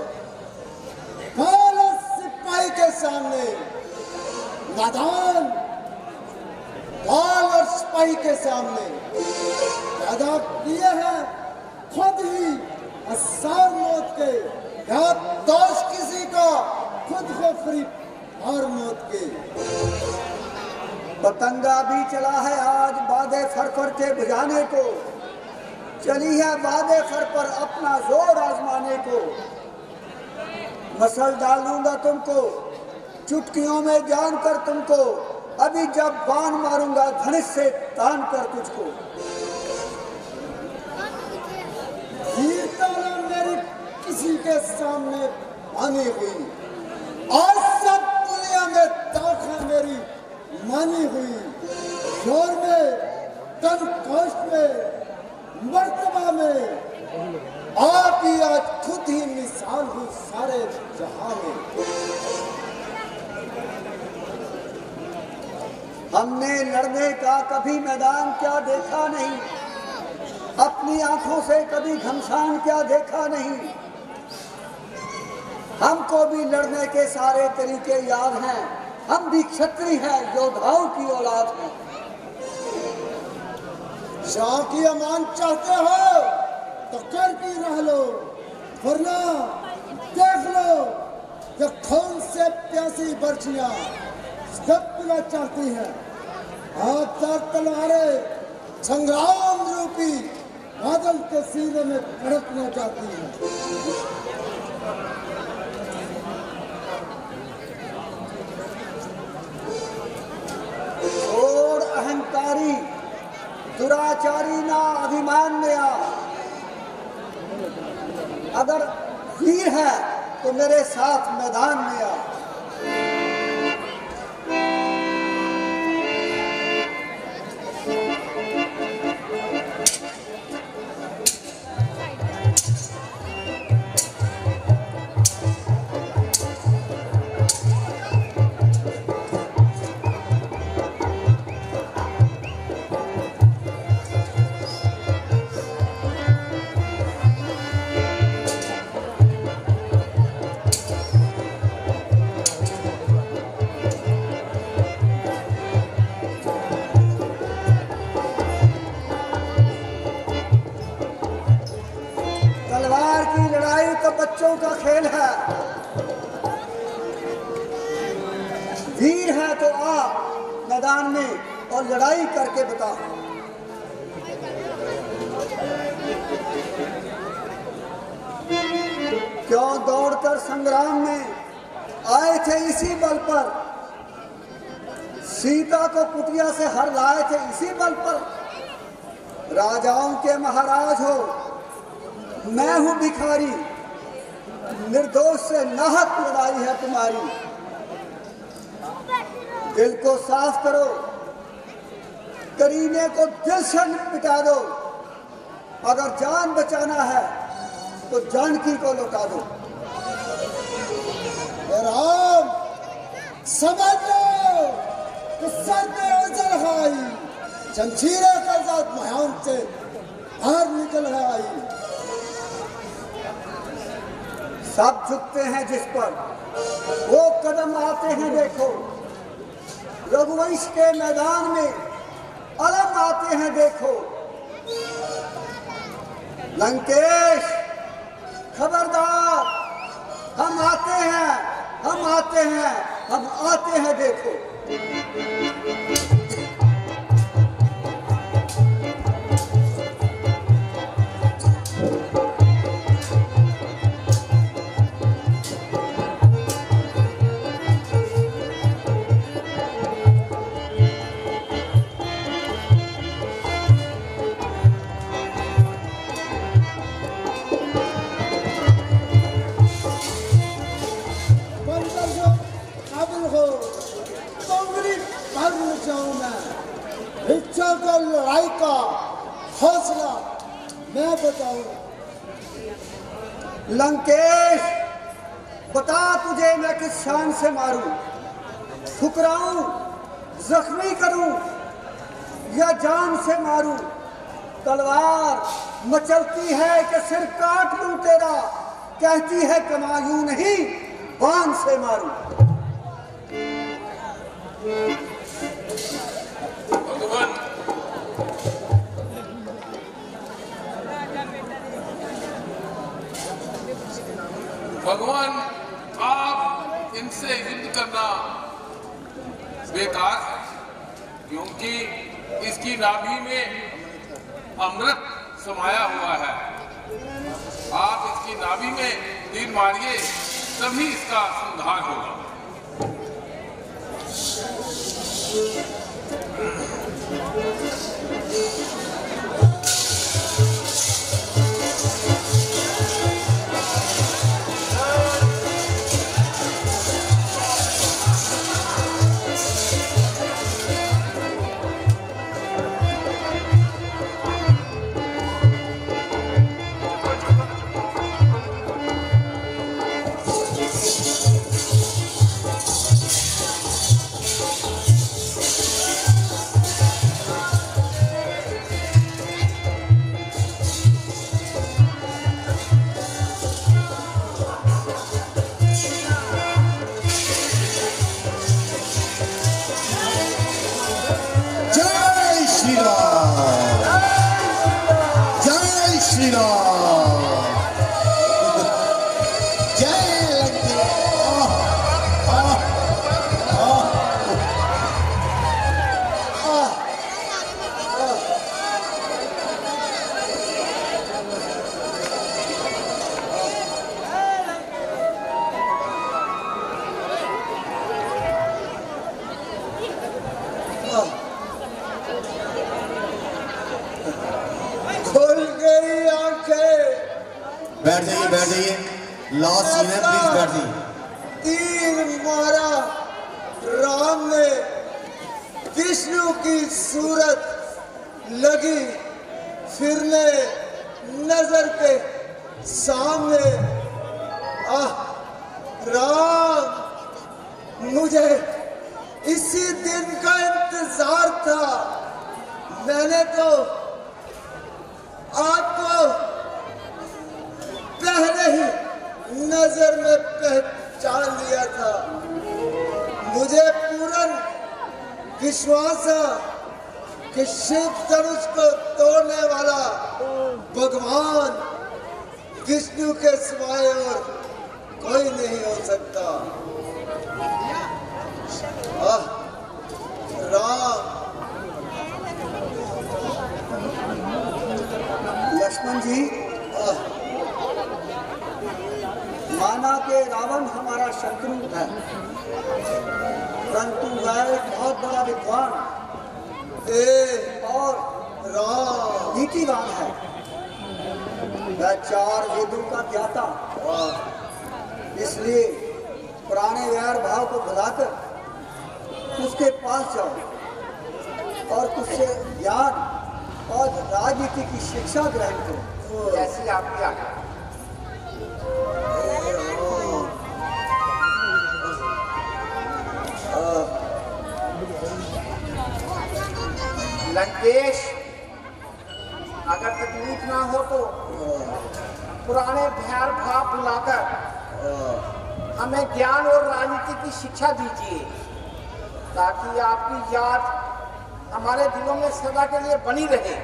काले सिपाही के सामने नादान काल और सिपाही के सामने पैदा किए हैं खुद ही असार मौत के या दोष किसी का खुद को करीब और मौत के। पतंगा भी चला है आज वादे फरफर के बुझाने को, चली है वादे फर पर अपना जोर आजमाने को। मसल डालूंगा तुमको चुटकियों में जानकर तुमको, अभी जब बाण मारूंगा धनुष से तान कर तुझको। वीरता न मेरी किसी के सामने मानी हुई, आज सब दुनिया में ताकत मेरी मानी हुई। शोर में तन कष्ट में मर्तबा में आप ही आज खुद ही मिसाल हूँ सारे जहां में। हमने लड़ने का कभी मैदान क्या देखा नहीं, अपनी आंखों से कभी घमसान क्या देखा नहीं। हमको भी लड़ने के सारे तरीके याद हैं, हम भी क्षत्रिय हैं, योद्धाओं की औलाद हैं। शाह की अमान चाहते हो तो कर की रह लो, वरना देख लो कि खून से प्यासी बर्छियां सब पिला चाहती हैं। हाथ चार तलवारें संग्राम रूपी बादल के सीने में कड़कना चाहती हैं। छोड़ अहंकारी दुराचारी ना अभिमान में आ, अगर वीर है तो मेरे साथ मैदान में आ। बच्चों का खेल है, वीर है तो आ मैदान में और लड़ाई करके बता। क्यों दौड़कर संग्राम में आए थे इसी बल पर, सीता को कुटिया से हर लाए थे इसी बल पर। राजाओं के महाराज हो, मैं हूं भिखारी, निर्दोष से नाहक लड़ाई है तुम्हारी। दिल को साफ करो, करीने को दिल से मिटा दो, अगर जान बचाना है तो जानकी को लौटा दो। और आप समझ लो कि सर पे ओझल आई, जंजीरें कलजात महम से बाहर निकल है आई। सब झुकते हैं जिस पर, वो कदम आते हैं देखो। रघुवंश के मैदान में अलग आते हैं देखो। लंकेश खबरदार, हम आते हैं, हम आते हैं, हम आते हैं देखो। इच्छा का लड़ाई का हौसला मैं बताऊं। लंकेश बता तुझे मैं किस शान से मारूं, ठुकराऊं, जख्मी करूं या जान से मारूं? तलवार मचलती है कि सिर काट लूं तेरा, कहती है कमायूं नहीं बाण से मारूं। भगवान भगवान आप इनसे युद्ध करना बेकार है, क्योंकि इसकी नाभि में अमृत समाया हुआ है। आप इसकी नाभि में तीर मारिए, तभी इसका संहार होगा। बैठ जाइए, बैठ जाइए। लास्ट सीन है, प्लीज बैठ जाइए। तीर मारा राम ने, विष्णु की सूरत लगी फिरने नजर के सामने। आह राम, मुझे इसी दिन का इंतजार था। मैंने तो आपको पहले ही नजर में पहचान लिया था। मुझे पूर्ण विश्वास था कि शिव धनुष को तोड़ने वाला भगवान विष्णु के सिवाय और कोई नहीं हो सकता। आह राम, लक्ष्मण जी, आह माना कि रावण हमारा शत्रु है, परंतु वह एक बहुत बड़ा विद्वान और राम नीतिवान है। वह चार वेदों का ज्ञाता, इसलिए पुराने वैर भाव को भुलाकर उसके पास जाओ और उससे ज्ञान और राजनीति की शिक्षा ग्रहण करो। जैसी आपकी आज्ञा। लंकेश, अगर तकलीफ ना हो तो पुराने भैर भाव बुलाकर हमें ज्ञान और राजनीति की शिक्षा दीजिए, ताकि आपकी याद हमारे दिलों में सदा के लिए बनी रहे।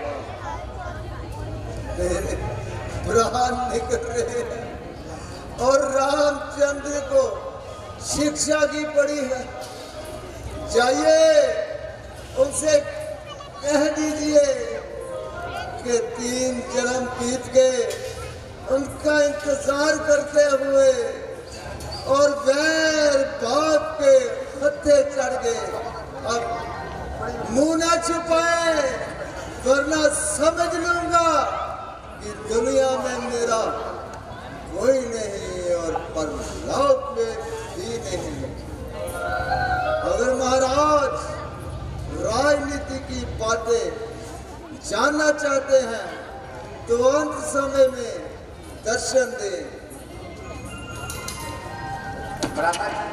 प्राण निकल रहे हैं और रामचंद्र को शिक्षा की पड़ी है। जाइए उनसे कह दीजिए कि तीन जन्म बीत गए उनका इंतजार करते हुए और वैर बाप के हत्थे चढ़ गए। अब मुंह ना छुपाए, वरना समझ लूंगा कि दुनिया में मेरा कोई नहीं और परलोक में भी नहीं। अगर महाराज राजनीति की बातें जानना चाहते हैं तो अंत समय में दर्शन दें।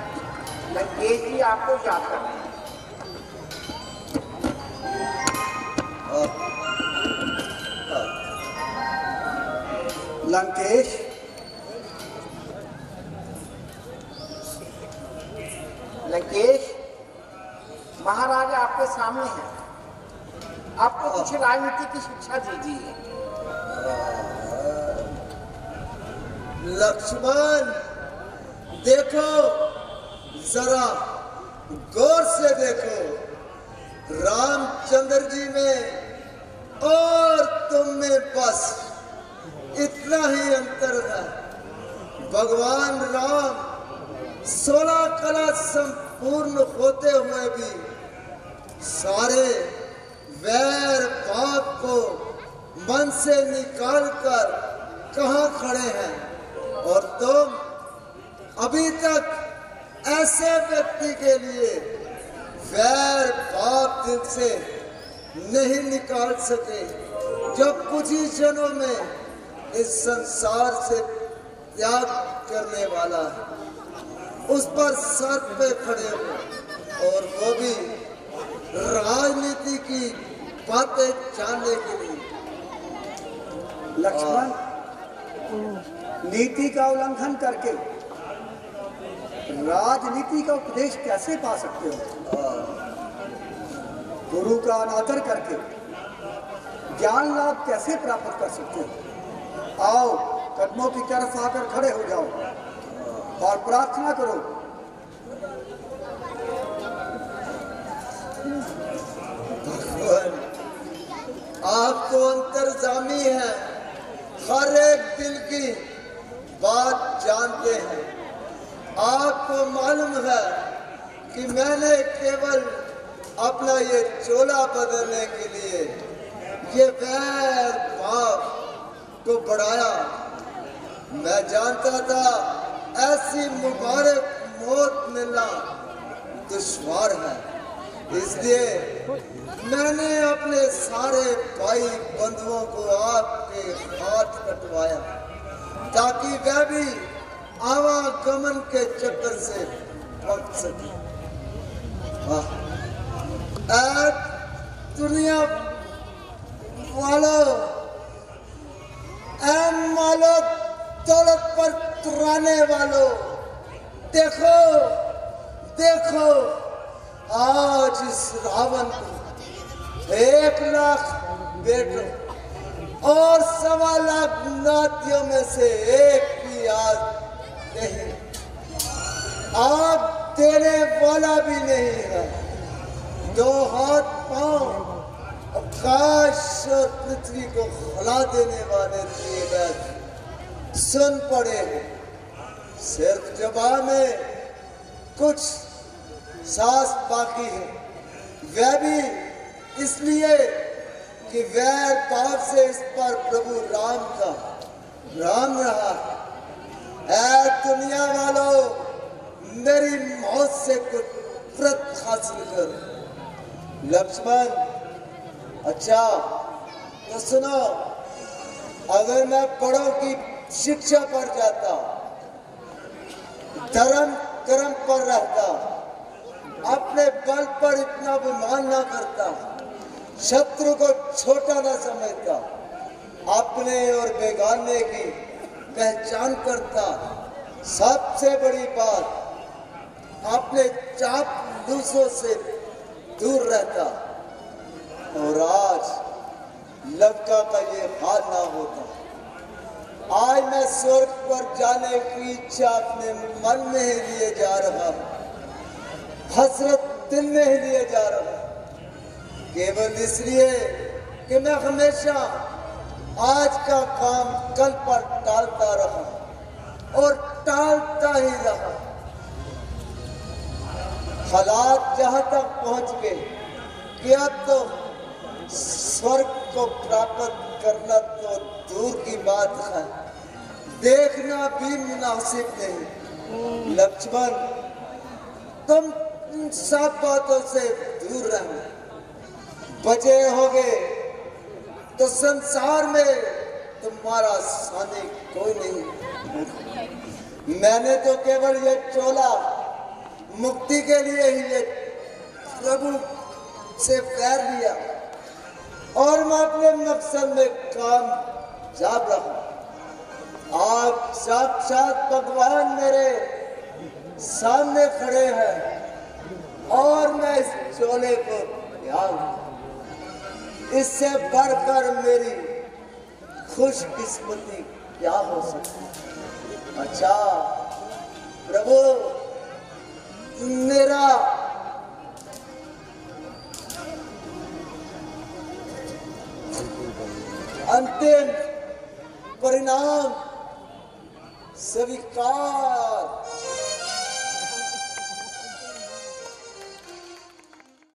लंकेश जी आपको याद कर रहे हैं। लंकेश, लंकेश, महाराजा आपके सामने हैं। आपको कुछ राजनीति की शिक्षा दीजिए। लक्ष्मण, देखो जरा गौर से देखो, रामचंद्र जी में और तुम में बस इतना ही अंतर है। भगवान राम सोलह कला संपूर्ण होते हुए भी सारे वैर पाप को मन से निकालकर कहाँ खड़े हैं, और तुम अभी तक ऐसे व्यक्ति के लिए वैर पाप दिल से नहीं निकाल सके जो कुछ ही क्षणों में इस संसार से त्याग करने वाला है। उस पर सर पे खड़े हो, और वो भी राजनीति की बातें जानने के लिए। लक्ष्मण, नीति का उल्लंघन करके राजनीति का उपदेश कैसे पा सकते हो? गुरु का अनादर करके ज्ञान लाभ कैसे प्राप्त कर सकते हो? आओ, कदमों की तरफ आकर खड़े हो जाओ और प्रार्थना करो। भगवान, आप तो अंतर्जामी हैं, हर एक दिल की बात जानते हैं। आपको मालूम है कि मैंने केवल अपना ये चोला बदलने के लिए ये वैर पाप को बढ़ाया। मैं जानता था ऐसी मुबारक मौत मिलना दुश्वार है, इसलिए मैंने अपने सारे भाई बंधुओं को आपके हाथ कटवाया ताकि वह भी आवागमन के चक्कर से बच सके। ऐ दुनिया वालों, ऐ मालो दौलत पर तुराने वालों, देखो देखो आज इस रावण को एक लाख बेटों और सवा लाख नातियों में से एक भी याद नहीं, आप देने वाला भी नहीं है। दो हाथ पांव आकाश और पृथ्वी को हिला देने वाले दिए गए सुन पड़े हैं। सिर्फ जबान में कुछ सांस बाकी है, वह भी इसलिए कि वैर पाप से इस पर प्रभु राम का राम रहा। ऐ दुनिया वालों, मेरी मौत से कुछ व्रत हासिल कर। लक्ष्मण, अच्छा तो सुनो, अगर मैं बड़ों की शिक्षा पर जाता, धर्म कर्म पर रहता, अपने बल पर इतना अभिमान ना करता, शत्रु को छोटा ना समझता, अपने और बेगाने की पहचान करता, सबसे बड़ी बात अपने चापलूसों से दूर रहता, और आज लंका का ये हाल ना होता। आज मैं स्वर्ग पर जाने की इच्छा अपने मन में ही लिए जा रहा हूँ, हसरत दिल में ही लिए जा रहा हूँ, केवल इसलिए कि मैं हमेशा आज का काम कल पर टालता रहा और टालता ही रहा। हालात जहां तक पहुंच गए कि अब तो स्वर्ग को प्राप्त करना तो दूर की बात है, देखना भी मुनासिब नहीं। लक्ष्मण, तुम सब बातों से दूर रहना, बचे होगे तो संसार में तुम्हारा सानी कोई नहीं। मैंने तो केवल ये चोला मुक्ति के लिए ही ये प्रभु से पैर लिया और मैं अपने मकसद में काम जाब रहा। आप साक्षात भगवान मेरे सामने खड़े हैं और मैं इस चोले को त्याग, इससे बढ़कर मेरी खुशकिस्मती क्या हो सकती। अच्छा प्रभु, मेरा अंतिम